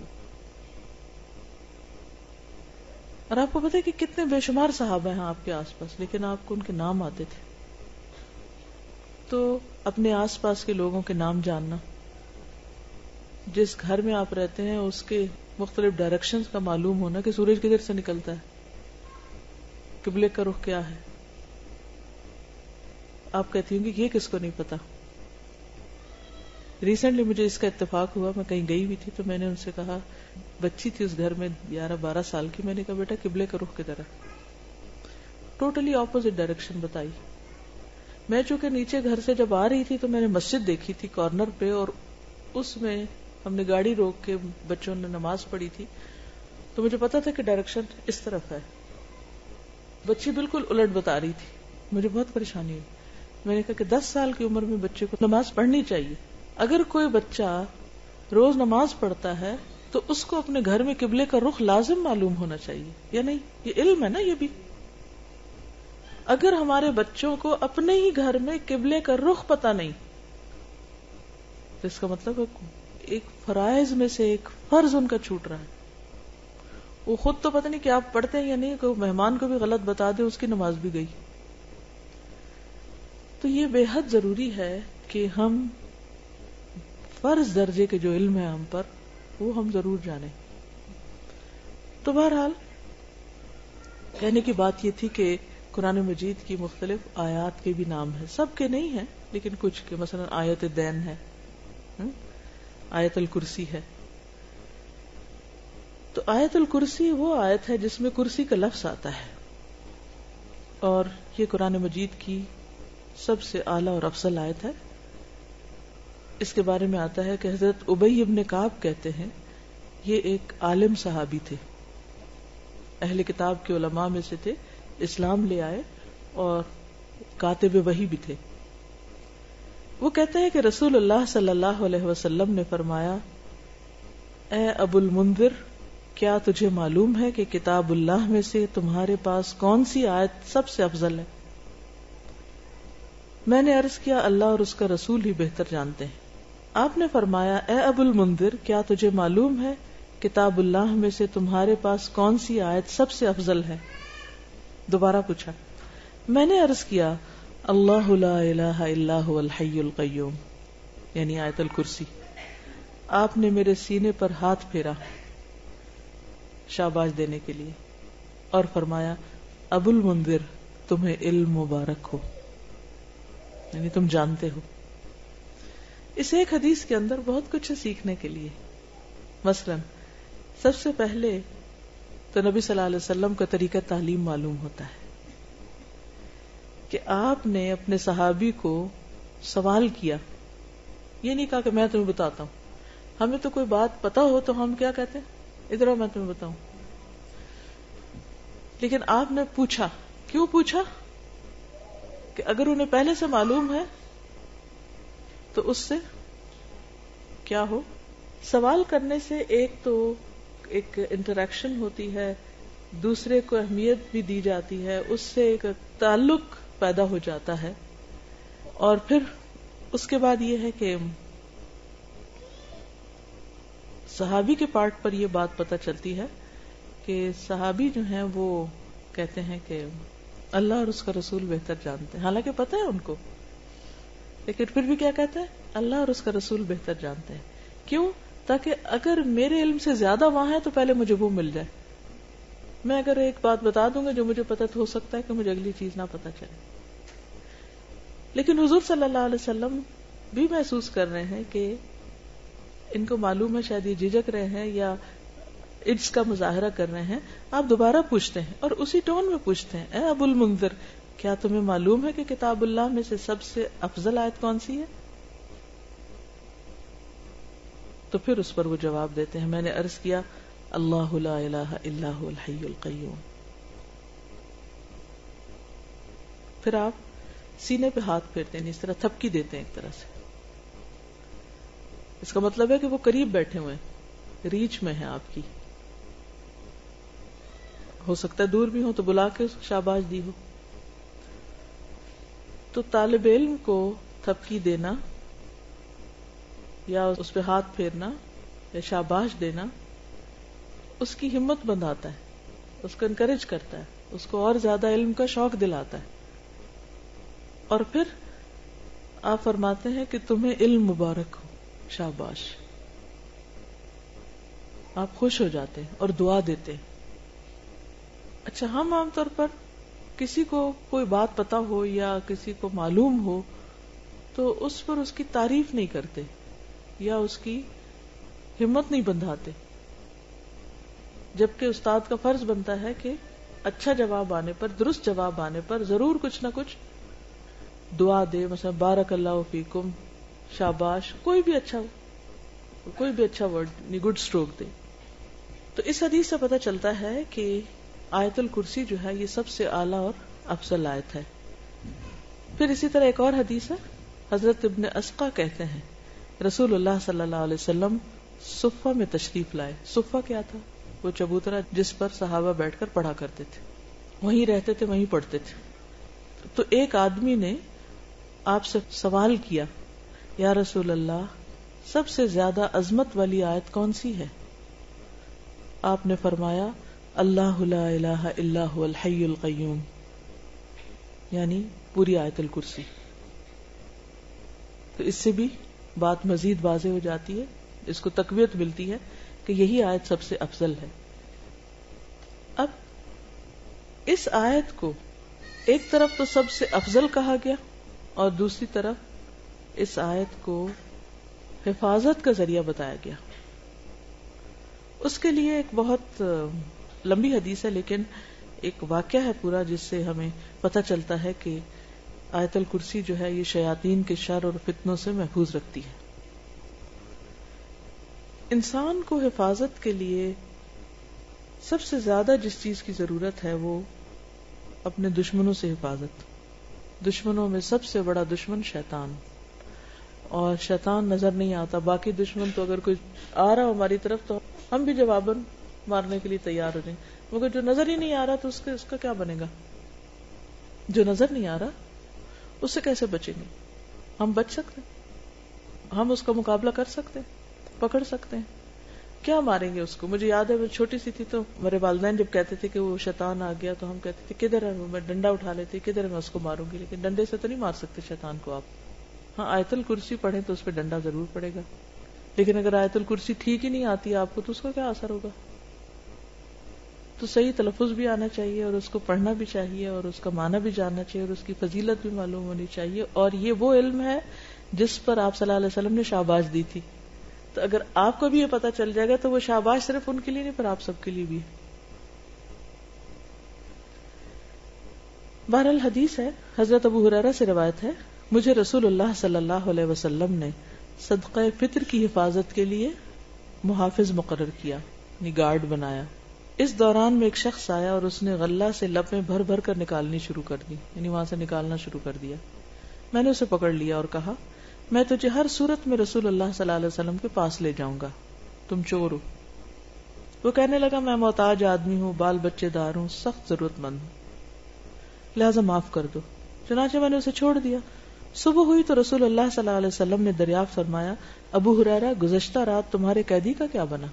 اور آپ کو پتا ہے کہ کتنے بے شمار صحابہ ہیں آپ کے آس پاس, لیکن آپ کو ان کے نام آتے تھے. تو اپنے آس پاس کے لوگوں کے نام جاننا, جس گھر میں آپ رہتے ہیں اس کے مختلف ڈائریکشنز کا معلوم ہونا کہ سورج کدھر سے نکلتا ہے, قبلے کا رخ کیا ہے. آپ کہتی ہوں کہ یہ کس کو نہیں پتا. ریسنٹلی مجھے اس کا اتفاق ہوا, میں کہیں گئی ہوئی تھی تو میں نے ان سے کہا, بچی تھی اس گھر میں گیارہ بارہ سال کی, میں نے کہا بیٹا قبلے کا رخ کدھر ہے. ٹوٹلی اپوزٹ ڈائریکشن بتائی. میں چونکہ نیچے گھر سے جب آ رہی تھی تو میں نے مسجد دیکھی تھی کارنر پہ, اور اس میں ہم نے گاڑی روک کے بچوں نے نماز پڑھی تھی, تو مجھے پتا تھا کہ ڈائریکشن اس طرف ہے. بچی بالکل الٹ بتا رہی تھی, مجھے بہت پریشانی ہوئی. میں نے کہا کہ دس سال کی عمر میں بچے کو نماز پڑھنی چاہیے. اگر کوئی بچہ روز نماز پڑھتا ہے تو اس کو اپنے گھر میں قبلے کا رخ لازم معلوم ہونا چاہیے یا نہیں؟ یہ علم ہے نا یہ بھی. اگر ہمارے بچوں کو اپنے ہی گھر میں قبلے کا رخ پتہ نہیں تو اس کا مطلب ایک فرائض میں سے ایک فرض ان کا چھوٹ رہا ہے. وہ خود تو پتہ نہیں کہ آپ پڑھتے ہیں یا نہیں, کہ مہمان کو بھی غلط بتا دے اس کی نماز بھی گئی. تو یہ بے حد ضروری ہے کہ ہم فرض درجے کے جو علم ہے ہم پر وہ ہم ضرور جانیں. تو بہرحال کہنے کی بات یہ تھی کہ قرآن مجید کی مختلف آیات کے بھی نام ہیں, سب کے نہیں ہیں لیکن کچھ کے, مثلا آیت دین ہے, آیت الکرسی ہے. تو آیت الکرسی وہ آیت ہے جس میں کرسی کا لفظ آتا ہے, اور یہ قرآن مجید کی سب سے اعلیٰ اور افضل آیت ہے. اس کے بارے میں آتا ہے کہ حضرت ابی ابن کعب کہتے ہیں یہ ایک عالم صحابی تھے, اہل کتاب کے علماء میں سے تھے, اسلام لے آئے اور کاتب وحی بھی تھے. وہ کہتے ہیں کہ رسول اللہ صلی اللہ علیہ وسلم نے فرمایا, اے ابو المنذر, کیا تجھے معلوم ہے کہ کتاب اللہ میں سے تمہارے پاس کون سی آیت سب سے افضل ہے؟ میں نے عرض کیا, اللہ اور اس کا رسول ہی بہتر جانتے ہیں. آپ نے فرمایا, اے ابو المنذر, کیا تجھے معلوم ہے کتاب اللہ میں سے تمہارے پاس کون سی آیت سب سے افضل ہے؟ دوبارہ پوچھا. میں نے عرض کیا, اللہ لا الہ الا هو الحی القیوم, یعنی آیت الکرسی. آپ نے میرے سینے پر ہاتھ پھیرا شاباش دینے کے لیے اور فرمایا, ابو المنذر, تمہیں علم مبارک ہو, یعنی تم جانتے ہو. اس ایک حدیث کے اندر بہت کچھ ہے سیکھنے کے لیے. مثلا سب سے پہلے تو نبی صلی اللہ علیہ وسلم کا طریقہ تعلیم معلوم ہوتا ہے کہ آپ نے اپنے صحابی کو سوال کیا, یہ نہیں کہا کہ میں تمہیں بتاتا ہوں. ہمیں تو کوئی بات پتا ہو تو ہم کیا کہتے ہیں, ادھر میں تمہیں بتاؤں. لیکن آپ نے پوچھا. کیوں پوچھا؟ کہ اگر انہیں پہلے سے معلوم ہے تو اس سے کیا ہو. سوال کرنے سے ایک تو ایک انٹریکشن ہوتی ہے, دوسرے کو اہمیت بھی دی جاتی ہے, اس سے ایک تعلق پیدا ہو جاتا ہے. اور پھر اس کے بعد یہ ہے کہ صحابی کے پارٹ پر یہ بات پتہ چلتی ہے کہ صحابی جو ہیں وہ کہتے ہیں کہ اللہ اور اس کا رسول بہتر جانتے ہیں, حالانکہ پتہ ہے ان کو, لیکن پھر بھی کیا کہتے ہیں, اللہ اور اس کا رسول بہتر جانتے ہیں. کیوں؟ تاکہ اگر میرے علم سے زیادہ وہاں ہے تو پہلے مجھے وہ مل جائے. میں اگر ایک بات بتا دوں گا جو مجھے پتہ تو ہو سکتا ہے کہ مجھے اگلی چیز نہ پتہ چلے. لیکن حضور صلی اللہ علیہ وسلم بھی محسوس کر رہے ہیں کہ ان کو معلوم ہے, شاید یہ جھجک رہے ہیں یا اس کا مظاہرہ کر رہے ہیں. آپ دوبارہ پوچھتے ہیں اور اسی ٹون میں پوچھتے ہیں, اے ابو المنذر, کیا تمہیں معلوم ہے کہ کتاب اللہ میں سے سب سے افضل آیت کون سی ہے؟ تو پھر اس پر وہ جواب دیتے ہیں, میں نے عرض کیا, اللہ لا الہ الا هو الحی القیوم. پھر آپ سینے پہ ہاتھ پھیرتے ہیں, اس طرح تھپکی دیتے ہیں ایک طرح سے. اس کا مطلب ہے کہ وہ قریب بیٹھے ہوئے ہیں, ریچ میں ہیں آپ کی. ہو سکتا ہے دور بھی ہو تو بلا کے شاباش دی ہو. تو طالب علم کو تھپکی دینا یا اس پہ ہاتھ پھیرنا یا شاباش دینا اس کی ہمت بندھاتا ہے, اس کو انکریج کرتا ہے, اس کو اور زیادہ علم کا شوق دلاتا ہے. اور پھر آپ فرماتے ہیں کہ تمہیں علم مبارک ہو, شاباش. آپ خوش ہو جاتے ہیں اور دعا دیتے ہیں. اچھا, ہم عام طور پر کسی کو کوئی بات پتا ہو یا کسی کو معلوم ہو تو اس پر اس کی تعریف نہیں کرتے یا اس کی ہمت نہیں بندھاتے, جبکہ استاد کا فرض بنتا ہے کہ اچھا جواب آنے پر, درست جواب آنے پر ضرور کچھ نہ کچھ دعا دے, مثلا بارک اللہ فیکم, شاباش, کوئی بھی اچھا کوئی بھی اچھا ورڈ, گڈ اسٹروک دے. تو اس حدیث سے پتہ چلتا ہے کہ آیت الکرسی جو ہے یہ سب سے اعلیٰ اور افضل آیت ہے. پھر اسی طرح ایک اور حدیث ہے, حضرت ابن اسقا کہتے ہیں رسول اللہ صلی اللہ علیہ وسلم صفہ میں تشریف لائے. صفہ کیا تھا؟ وہ چبوترا جس پر صحابہ بیٹھ کر پڑھا کرتے تھے, وہیں رہتے تھے, وہیں پڑھتے تھے. تو ایک آدمی نے آپ سے سوال کیا, یا رسول اللہ, سب سے زیادہ عظمت والی آیت کون سی ہے؟ آپ نے فرمایا, اللہ لا الہ الا هو الحی القیوم, یعنی پوری آیت الکرسی. تو اس سے بھی بات مزید واضح ہو جاتی ہے, اس کو تقویت ملتی ہے کہ یہی آیت سب سے افضل ہے. اب اس آیت کو ایک طرف تو سب سے افضل کہا گیا, اور دوسری طرف اس آیت کو حفاظت کا ذریعہ بتایا گیا. اس کے لیے ایک بہت لمبی حدیث ہے, لیکن ایک واقعہ ہے پورا, جس سے ہمیں پتہ چلتا ہے کہ آیت الکرسی جو ہے یہ شیاطین کے شر اور فتنوں سے محفوظ رکھتی ہے. انسان کو حفاظت کے لیے سب سے زیادہ جس چیز کی ضرورت ہے وہ اپنے دشمنوں سے حفاظت. دشمنوں میں سب سے بڑا دشمن شیطان, اور شیطان نظر نہیں آتا. باقی دشمن تو اگر کوئی آ رہا ہو ہماری طرف تو ہم بھی جواباً مارنے کے لیے تیار ہو جائیں, مگر جو نظر ہی نہیں آ رہا تو اس کے اس کا کیا بنے گا؟ جو نظر نہیں آ رہا اس سے کیسے بچیں گے؟ ہم بچ سکتے ہیں؟ ہم اس کا مقابلہ کر سکتے ہیں؟ پکڑ سکتے ہیں؟ کیا ماریں گے اس کو؟ مجھے یاد ہے میں چھوٹی سی تھی تو میرے والدین جب کہتے تھے کہ وہ شیطان آ گیا تو ہم کہتے تھے کدھر ہے وہ, میں ڈنڈا اٹھا لیتی, کدھر ہے میں اس کو ماروں گی. لیکن ڈنڈے سے تو نہیں مار سکتے شیطان کو آپ. ہاں, آیت الکرسی پڑھیں تو اس پہ ڈنڈا ضرور پڑے گا, لیکن اگر آیت الکرسی ٹھیک ہی نہیں آتی آپ کو تو اس کا کیا اثر ہوگا؟ تو صحیح تلفظ بھی آنا چاہیے, اور اس کو پڑھنا بھی چاہیے, اور اس کا معنی بھی جاننا چاہیے, اور اس کی فضیلت بھی معلوم ہونی چاہیے. اور یہ وہ علم ہے جس پر آپ صلی اللہ علیہ وسلم نے شاباش دی تھی. تو اگر آپ کو بھی یہ پتا چل جائے گا تو وہ شاباش صرف ان کے لیے نہیں پر آپ سب کے لیے بھی. بہرحال حدیث ہے, حضرت ابو ہریرہ سے روایت ہے, مجھے رسول اللہ صلی اللہ علیہ وسلم نے صدقہ فطر کی حفاظت کے لیے محافظ مقرر کیا, یعنی گارڈ بنایا. اس دوران میں ایک شخص آیا اور اس نے غلہ سے لپیں بھر بھر کر نکالنی شروع کر دی, یعنی وہاں سے نکالنا شروع کر دیا. میں نے اسے پکڑ لیا اور کہا, میں تجھے ہر صورت میں رسول اللہ صلی اللہ علیہ وسلم کے پاس لے جاؤں گا, تم چور ہو. وہ کہنے لگا, میں محتاج آدمی ہوں, بال بچے دار ہوں, سخت ضرورت مند ہوں, لہذا معاف کر دو. چنانچہ میں نے اسے چھوڑ دیا. صبح ہوئی تو رسول اللہ صلی اللہ علیہ وسلم نے دریافت فرمایا, ابو ہریرہ, گزشتہ رات تمہارے قیدی کا کیا بنا؟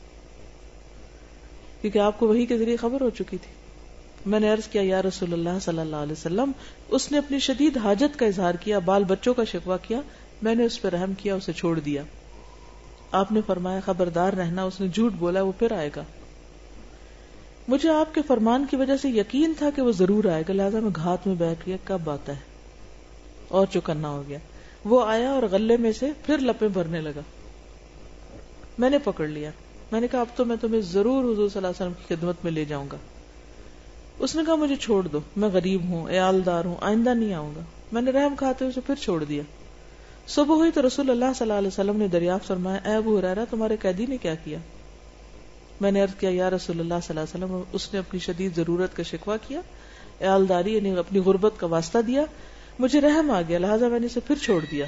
کیونکہ آپ کو وحی کے ذریعے خبر ہو چکی تھی. میں نے عرض کیا, یا رسول اللہ صلی اللہ علیہ وسلم, اس نے اپنی شدید حاجت کا اظہار کیا, بال بچوں کا شکوہ کیا, میں نے اس پہ رحم کیا, اسے چھوڑ دیا. آپ نے فرمایا, خبردار رہنا, اس نے جھوٹ بولا, وہ پھر آئے گا. مجھے آپ کے فرمان کی وجہ سے یقین تھا کہ وہ ضرور آئے گا, لہذا میں گھات میں بیٹھ گیا, کب آتا ہے, اور چوکنا ہو گیا. وہ آیا اور غلے میں سے پھر لپیں بھرنے لگا. میں نے پکڑ لیا. میں نے کہا, اب تو میں تمہیں ضرور حضور صلی اللہ علیہ وسلم کی خدمت میں لے جاؤں گا. اس نے کہا, مجھے چھوڑ دو, میں غریب ہوں, عیالدار ہوں, آئندہ نہیں آؤں گا. میں نے رحم کھاتے اسے پھر چھوڑ دیا. صبح ہوئی تو رسول اللہ صلی اللہ علیہ وسلم نے دریافت فرمایا, اے ابو ہریرہ, تمہارے قیدی نے کیا کیا؟ میں نے عرض کیا, یا رسول اللہ صلی اللہ علیہ وسلم, اس نے اپنی شدید ضرورت کا شکوہ کیا, عیالداری یعنی اپنی غربت کا واسطہ دیا, مجھے رحم آ گیا, لہٰذا میں نے اسے پھر چھوڑ دیا.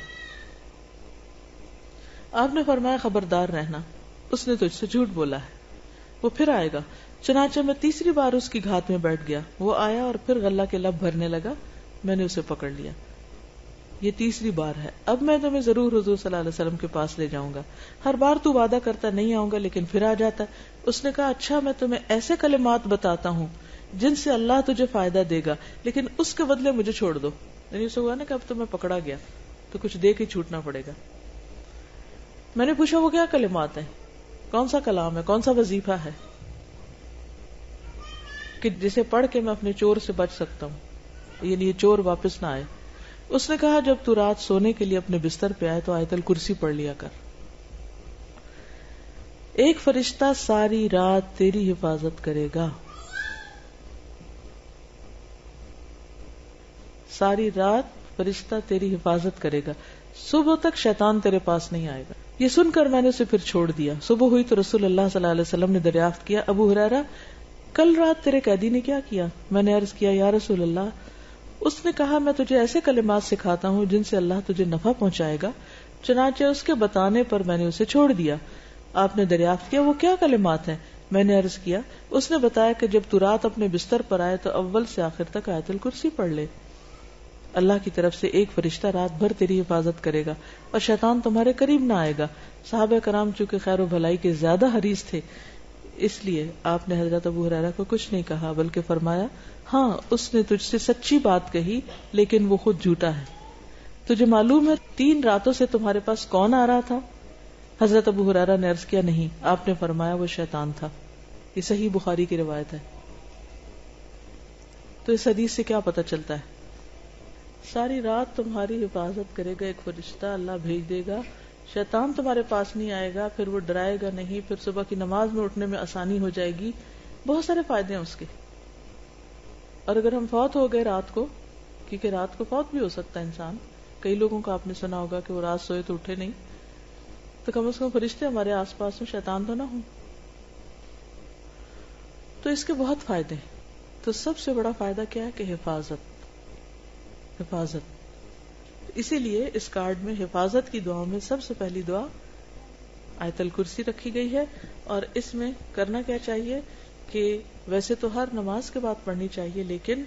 آپ نے فرمایا, خبردار رہنا, اس نے تجھ سے جھوٹ بولا ہے, وہ پھر آئے گا. چنانچہ میں تیسری بار اس کی گھات میں بیٹھ گیا. وہ آیا اور پھر غلہ کے لب بھرنے لگا. میں نے اسے پکڑ لیا. یہ تیسری بار ہے. اب میں تمہیں ضرور حضور صلی اللہ علیہ وسلم کے پاس لے جاؤں گا. ہر بار تو وعدہ کرتا نہیں آؤں گا, لیکن پھر آ جاتا. اس نے کہا, اچھا, میں تمہیں ایسے کلمات بتاتا ہوں جن سے اللہ تجھے فائدہ دے گا, لیکن اس کے بدلے مجھے چھوڑ دو. یعنی اسے ہوا نا کہ اب تو میں پکڑا گیا تو کچھ دے کے چھوٹنا پڑے گا. میں نے پوچھا, وہ کیا کلمات ہیں, کون سا کلام ہے, کون سا وظیفہ ہے کہ جسے پڑھ کے میں اپنے چور سے بچ سکتا ہوں, یعنی یہ چور واپس نہ آئے. اس نے کہا, جب تو رات سونے کے لیے اپنے بستر پہ آئے تو آیت الکرسی پڑھ لیا کر. ایک فرشتہ ساری رات تیری حفاظت کرے گا. ساری رات فرشتہ تیری حفاظت کرے گا, صبح تک شیطان تیرے پاس نہیں آئے گا. یہ سن کر میں نے اسے پھر چھوڑ دیا. صبح ہوئی تو رسول اللہ صلی اللہ علیہ وسلم نے دریافت کیا, ابو ہریرہ, کل رات تیرے قیدی نے کیا کیا؟ میں نے عرض کیا, یا رسول اللہ, اس نے کہا, میں تجھے ایسے کلمات سکھاتا ہوں جن سے اللہ تجھے نفع پہنچائے گا. چنانچہ اس کے بتانے پر میں نے اسے چھوڑ دیا. آپ نے دریافت کیا وہ کیا کلمات ہیں؟ میں نے عرض کیا، اس نے بتایا کہ جب تو رات اپنے بستر پر آئے تو اول سے آخر تک آیت الکرسی پڑھ لے، اللہ کی طرف سے ایک فرشتہ رات بھر تیری حفاظت کرے گا اور شیطان تمہارے قریب نہ آئے گا۔ صحابہ کرام چونکہ خیر و بھلائی کے زیادہ حریص تھے، اس لیے آپ نے حضرت ابو ہریرہ کو کچھ نہیں کہا، بلکہ فرمایا ہاں اس نے تجھ سے سچی بات کہی لیکن وہ خود جھوٹا ہے۔ تجھے معلوم ہے تین راتوں سے تمہارے پاس کون آ رہا تھا؟ حضرت ابو ہریرہ نے عرض کیا نہیں۔ آپ نے فرمایا وہ شیطان تھا۔ یہ صحیح بخاری کی روایت ہے۔ تو اس حدیث سے کیا پتہ چلتا ہے؟ ساری رات تمہاری حفاظت کرے گا ایک فرشتہ، اللہ بھیج دے گا، شیطان تمہارے پاس نہیں آئے گا، پھر وہ ڈرائے گا نہیں، پھر صبح کی نماز میں اٹھنے میں آسانی ہو جائے گی، بہت سارے فائدے ہیں اس کے۔ اور اگر ہم فوت ہو گئے رات کو، کیونکہ رات کو فوت بھی ہو سکتا ہے انسان، کئی لوگوں کو آپ نے سنا ہوگا کہ وہ رات سوئے تو اٹھے نہیں، تو کم از کم فرشتے ہمارے آس پاس ہوں، شیطان تو نہ ہوں۔ تو اس کے بہت فائدے ہیں۔ تو سب سے بڑا فائدہ کیا ہے کہ حفاظت حفاظت اسی لیے اس کارڈ میں حفاظت کی دعاؤں میں سب سے پہلی دعا آیت الکرسی رکھی گئی ہے۔ اور اس میں کرنا کیا چاہیے کہ ویسے تو ہر نماز کے بعد پڑھنی چاہیے، لیکن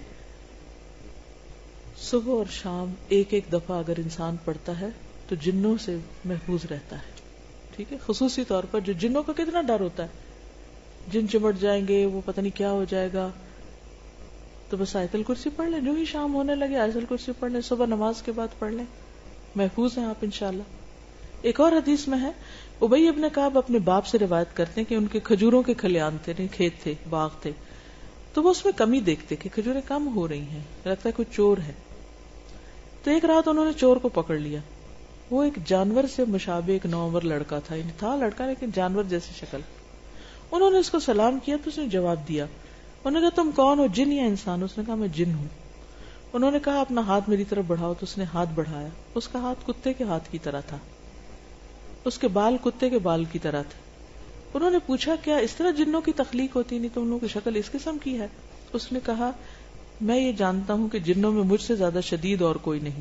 صبح اور شام ایک ایک دفعہ اگر انسان پڑھتا ہے تو جنوں سے محفوظ رہتا ہے۔ ٹھیک ہے، خصوصی طور پر جو جنوں کا کتنا ڈر ہوتا ہے، جن چمٹ جائیں گے، وہ پتہ نہیں کیا ہو جائے گا، تو بس آیت الکرسی پڑھ لیں، جو ہی شام ہونے لگے آیت الکرسی پڑھ لیں، صبح نماز کے بعد پڑھ لیں، محفوظ ہیں آپ انشاءاللہ۔ ایک اور حدیث میں ہے، ابی ابن کعب اپنے باپ سے روایت کرتے ہیں کہ ان کے کھجوروں کے کھلیان تھے، نہیں کھیت تھے، باغ تھے، تو وہ اس میں کمی دیکھتے کہ کھجوریں کم ہو رہی ہیں، لگتا ہے کوئی چور ہے۔ تو ایک رات انہوں نے چور کو پکڑ لیا۔ وہ ایک جانور سے مشابہ ایک نوعمر لڑکا تھا، یعنی تھا لڑکا لیکن جانور جیسی شکل۔ انہوں نے اس کو سلام کیا تو اس نے جواب دیا۔ انہوں نے کہا تم کون ہو، جن یا انسان؟ اس نے کہا میں جن ہوں۔ انہوں نے کہا اپنا ہاتھ میری طرف بڑھاؤ، تو اس نے ہاتھ بڑھایا۔ اس کا ہاتھ کتے کے ہاتھ کی طرح تھا، اس کے بال کتے کے بال کی طرح تھے۔ انہوں نے پوچھا کیا اس طرح جنوں کی تخلیق ہوتی؟ نہیں، تم لوگوں کی شکل اس قسم کی ہے۔ اس نے کہا میں یہ جانتا ہوں کہ جنوں میں مجھ سے زیادہ شدید اور کوئی نہیں،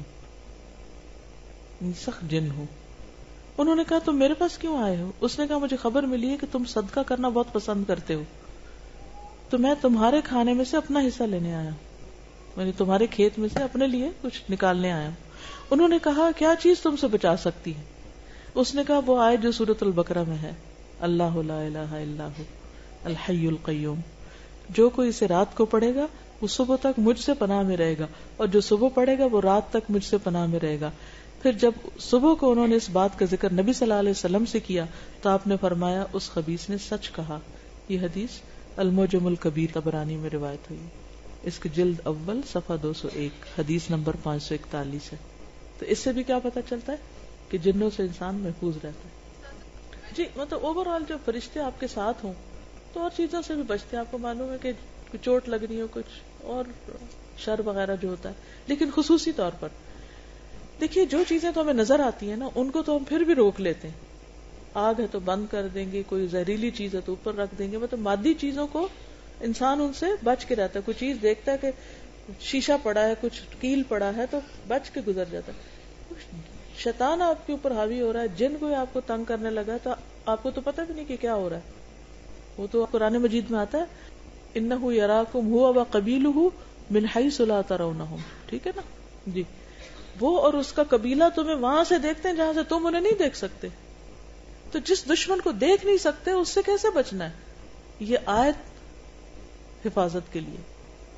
سخت جن ہوں۔ انہوں نے کہا تم میرے پاس کیوں آئے ہو؟ اس نے کہا مجھے خبر ملی ہے کہ تم صدقہ کرنا بہت پسند کرتے ہو، تو میں تمہارے کھانے میں سے اپنا حصہ لینے آیا ہوں، یعنی تمہارے کھیت میں سے اپنے لیے کچھ نکالنے آیا ہوں۔ انہوں نے کہا کیا چیز تم سے بچا سکتی ہے؟ اس نے کہا وہ آیت جو سورۃ البقرہ میں ہے، اللہ لا الہ الا ہو الحی القیوم، جو کوئی اسے رات کو پڑھے گا وہ صبح تک مجھ سے پناہ میں رہے گا، اور جو صبح پڑھے گا وہ رات تک مجھ سے پناہ میں رہے گا۔ پھر جب صبح کو انہوں نے اس بات کا ذکر نبی صلی اللہ علیہ وسلم سے کیا تو آپ نے فرمایا اس خبیث نے سچ کہا۔ یہ حدیث المعجم الکبیر طبرانی میں روایت ہوئی، اس کی جلد اول صفحہ دو سو ایک، حدیث نمبر پانچ سو اکتالیس ہے۔ تو اس سے بھی کیا پتہ چلتا ہے کہ جنوں سے انسان محفوظ رہتا ہے۔ جی مطلب اوور آل جو فرشتے آپ کے ساتھ ہوں تو اور چیزوں سے بھی بچتے ہیں۔ آپ کو معلوم ہے کہ کچھ چوٹ لگ رہی ہو، کچھ اور شر وغیرہ جو ہوتا ہے، لیکن خصوصی طور پر دیکھیے جو چیزیں تو ہمیں نظر آتی ہیں نا ان کو تو ہم پھر بھی روک لیتے ہیں۔ آگ ہے تو بند کر دیں گے، کوئی زہریلی چیز ہے تو اوپر رکھ دیں گے، مطلب مادی چیزوں کو انسان ان سے بچ کے رہتا ہے۔ کوئی چیز دیکھتا ہے کہ شیشہ پڑا ہے، کچھ کیل پڑا ہے تو بچ کے گزر جاتا ہے۔ شیطان آپ کے اوپر حاوی ہو رہا ہے، جن کوئی آپ کو تنگ کرنے لگا ہے تو آپ کو تو پتہ بھی نہیں کہ کیا ہو رہا ہے۔ وہ تو قرآن مجید میں آتا ہے انہ یراکم ہوا وقبیلہ من حیث لا ترونہم، ٹھیک ہے نا جی، وہ اور اس کا قبیلہ تمہیں وہاں سے دیکھتے ہیں جہاں سے تم انہیں نہیں دیکھ سکتے۔ تو جس دشمن کو دیکھ نہیں سکتے اس سے کیسے بچنا ہے؟ یہ آیت حفاظت کے لیے۔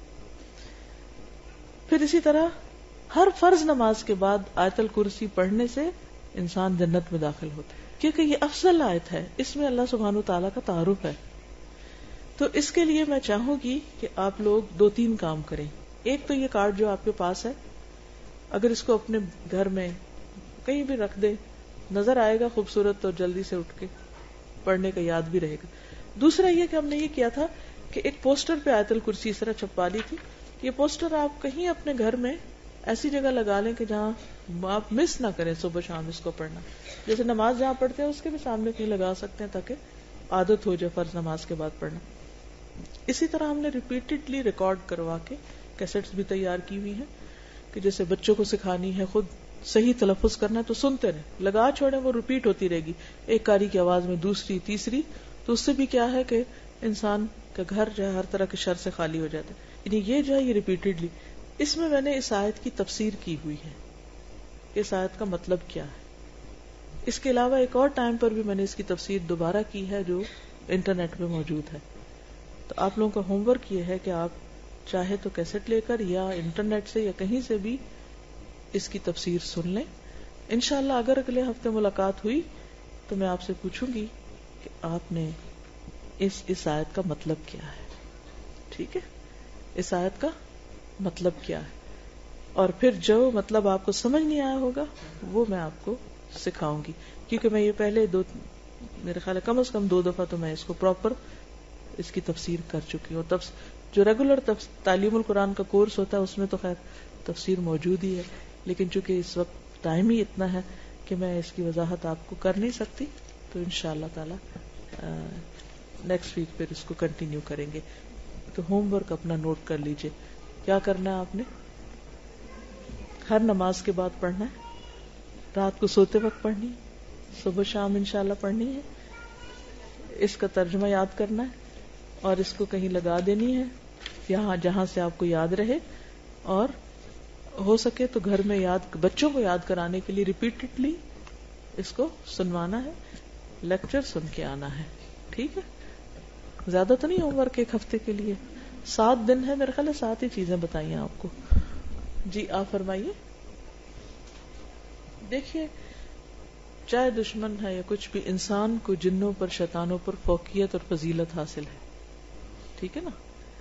پھر اسی طرح ہر فرض نماز کے بعد آیت الکرسی پڑھنے سے انسان جنت میں داخل ہوتا ہے، کیونکہ یہ افضل آیت ہے، اس میں اللہ سبحانہ وتعالیٰ کا تعارف ہے۔ تو اس کے لیے میں چاہوں گی کہ آپ لوگ دو تین کام کریں۔ ایک تو یہ کارڈ جو آپ کے پاس ہے، اگر اس کو اپنے گھر میں کہیں بھی رکھ دیں، نظر آئے گا خوبصورت تو جلدی سے اٹھ کے پڑھنے کا یاد بھی رہے گا۔ دوسرا یہ کہ ہم نے یہ کیا تھا کہ ایک پوسٹر پہ آیت الکرسی اس طرح چھپا لی تھی۔ یہ پوسٹر آپ کہیں اپنے گھر میں ایسی جگہ لگا لیں کہ جہاں آپ مس نہ کریں صبح شام اس کو پڑھنا، جیسے نماز جہاں پڑھتے ہیں اس کے بھی سامنے کہیں لگا سکتے ہیں تاکہ عادت ہو جائے فرض نماز کے بعد پڑھنا۔ اسی طرح ہم نے ریپیٹڈلی ریکارڈ کروا کے کیسٹس بھی تیار کی ہوئی ہیں کہ جیسے بچوں کو سکھانی ہے، خود صحیح تلفظ کرنا ہے تو سنتے رہیں, لگا چھوڑیں وہ ریپیٹ ہوتی رہے گی, ایک قاری کی آواز میں دوسری تیسری, تو اس سے بھی کیا ہے کہ انسان کا گھر جو ہے ہر طرح کے شر سے خالی ہو جاتا ہے. یعنی یہ جو ہے یہ ریپیٹڈلی. اس میں میں نے اس آیت کی تفسیر کی ہوئی ہے, اس آیت کا مطلب کیا ہے. اس کے علاوہ ایک اور ٹائم پر بھی میں نے اس کی تفسیر دوبارہ کی ہے جو انٹرنیٹ پہ موجود ہے. تو آپ لوگوں کا ہوم ورک یہ ہے کہ آپ چاہے تو کیسٹ لے کر یا انٹرنیٹ سے یا کہیں سے بھی اس کی تفسیر سن لیں. انشاءاللہ اگر اگلے ہفتے ملاقات ہوئی تو میں آپ سے پوچھوں گی کہ آپ نے اس اس آیت کا مطلب کیا ہے. ٹھیک ہے, اس آیت کا مطلب کیا ہے, اور پھر جو مطلب آپ کو سمجھ نہیں آیا ہوگا وہ میں آپ کو سکھاؤں گی, کیونکہ میں یہ پہلے دو میرے خیال ہے کم از کم دو دفعہ تو میں اس کو پراپر اس کی تفسیر کر چکی ہوں. تب جو ریگولر تعلیم القرآن کا کورس ہوتا ہے اس میں تو خیر تفسیر موجود ہی ہے, لیکن چونکہ اس وقت ٹائم ہی اتنا ہے کہ میں اس کی وضاحت آپ کو کر نہیں سکتی, تو انشاءاللہ تعالی نیکسٹ ویک پھر اس کو کنٹینیو کریں گے. تو ہوم ورک اپنا نوٹ کر لیجئے. کیا کرنا ہے آپ نے؟ ہر نماز کے بعد پڑھنا ہے, رات کو سوتے وقت پڑھنی, صبح شام انشاءاللہ پڑھنی ہے. اس کا ترجمہ یاد کرنا ہے اور اس کو کہیں لگا دینی ہے یہاں جہاں سے آپ کو یاد رہے, اور ہو سکے تو گھر میں یاد بچوں کو یاد کرانے کے لیے ریپیٹڈلی اس کو سنوانا ہے, لیکچر سن کے آنا ہے. ٹھیک ہے, زیادہ تو نہیں ہوم ورک ایک ہفتے کے لیے, سات دن ہے میرے خیال ہے, سات ہی چیزیں بتائی ہیں آپ کو. جی آپ فرمائیے. دیکھیے چاہے دشمن ہے یا کچھ بھی, انسان کو جنوں پر شیطانوں پر فوقیت اور فضیلت حاصل ہے. ٹھیک ہے نا.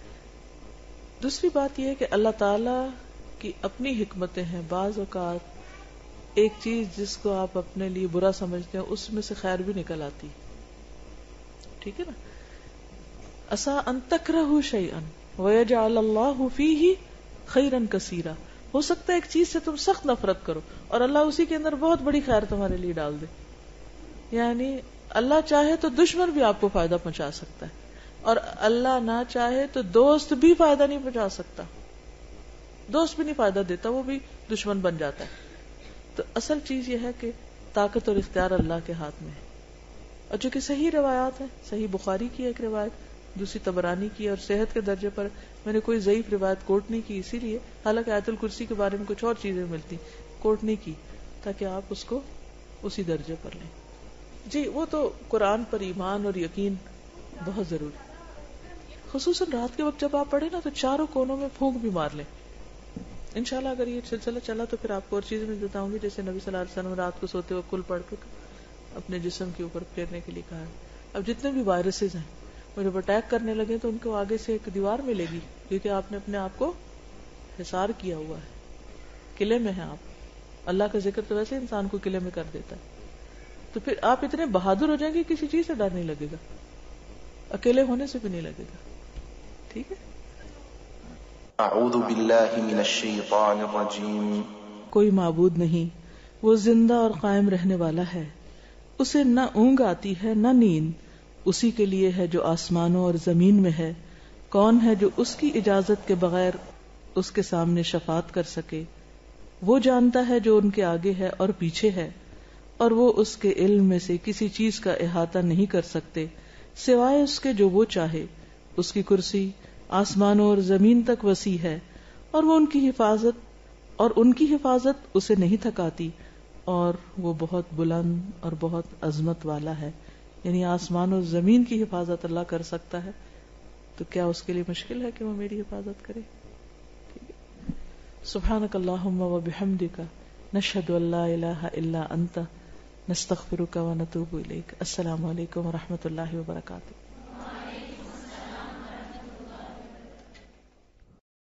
دوسری بات یہ ہے کہ اللہ تعالی کی اپنی حکمتیں ہیں. بعض اوقات ایک چیز جس کو آپ اپنے لیے برا سمجھتے ہیں اس میں سے خیر بھی نکل آتی. ٹھیک ہے نا. عسیٰ ان تکرہوا شیئا ویجعل اللہ فیہ خیرا کثیرا. ہو سکتا ہے ایک چیز سے تم سخت نفرت کرو اور اللہ اسی کے اندر بہت بڑی خیر تمہارے لیے ڈال دے. یعنی اللہ چاہے تو دشمن بھی آپ کو فائدہ پہنچا سکتا ہے, اور اللہ نہ چاہے تو دوست بھی فائدہ نہیں پہنچا سکتا. دوست بھی نہیں فائدہ دیتا, وہ بھی دشمن بن جاتا ہے. تو اصل چیز یہ ہے کہ طاقت اور اختیار اللہ کے ہاتھ میں ہے. اور جو کہ صحیح روایات ہیں, صحیح بخاری کی ایک روایت, دوسری طبرانی کی, اور صحت کے درجے پر میں نے کوئی ضعیف روایت کوٹ نہیں کی, اسی لیے حالانکہ آیت الکرسی کے بارے میں کچھ اور چیزیں ملتی, کوٹ نہیں کی تاکہ آپ اس کو اسی درجے پر لیں. جی وہ تو قرآن پر ایمان اور یقین بہت ضروری, خصوصاً رات کے وقت جب آپ پڑھیں نا تو چاروں کونوں میں پھونک بھی مار لیں. انشاءاللہ اگر یہ سلسلہ چلا تو پھر آپ کو اور چیزیں بھی بتاؤں گی, جیسے نبی صلی اللہ علیہ وسلم رات کو سوتے وقت کل پڑھ کے اپنے جسم کے اوپر پھیرنے کے لیے کہا ہے. اب جتنے بھی وائرسز ہیں وہ جب اٹیک کرنے لگے تو ان کو آگے سے ایک دیوار ملے گی, کیونکہ آپ نے اپنے آپ کو حصار کیا ہوا ہے, قلعے میں ہیں آپ. اللہ کا ذکر تو ویسے انسان کو قلعے میں کر دیتا ہے. تو پھر آپ اتنے بہادر ہو جائیں گے, کسی چیز سے ڈر نہیں لگے گا, اکیلے ہونے سے بھی نہیں لگے گا. ٹھیک ہے. اعوذ باللہ من الشیطان الرجیم. کوئی معبود نہیں, وہ زندہ اور قائم رہنے والا ہے, اسے نہ اونگ آتی ہے نہ نیند, اسی کے لیے ہے جو آسمانوں اور زمین میں ہے. کون ہے جو اس کی اجازت کے بغیر اس کے سامنے شفاعت کر سکے؟ وہ جانتا ہے جو ان کے آگے ہے اور پیچھے ہے, اور وہ اس کے علم میں سے کسی چیز کا احاطہ نہیں کر سکتے سوائے اس کے جو وہ چاہے. اس کی کرسی آسمانوں اور زمین تک وسیع ہے, اور وہ ان کی حفاظت اور ان کی حفاظت اسے نہیں تھکاتی, اور وہ بہت بلند اور بہت عظمت والا ہے. یعنی آسمان اور زمین کی حفاظت اللہ کر سکتا ہے, تو کیا اس کے لیے مشکل ہے کہ وہ میری حفاظت کرے؟ سبحانک اللہم و بحمدک, نشہد ان لا الہ الا انت, نستغفرک و نتوب الیک. السلام علیکم و رحمۃ اللہ وبرکاتہ.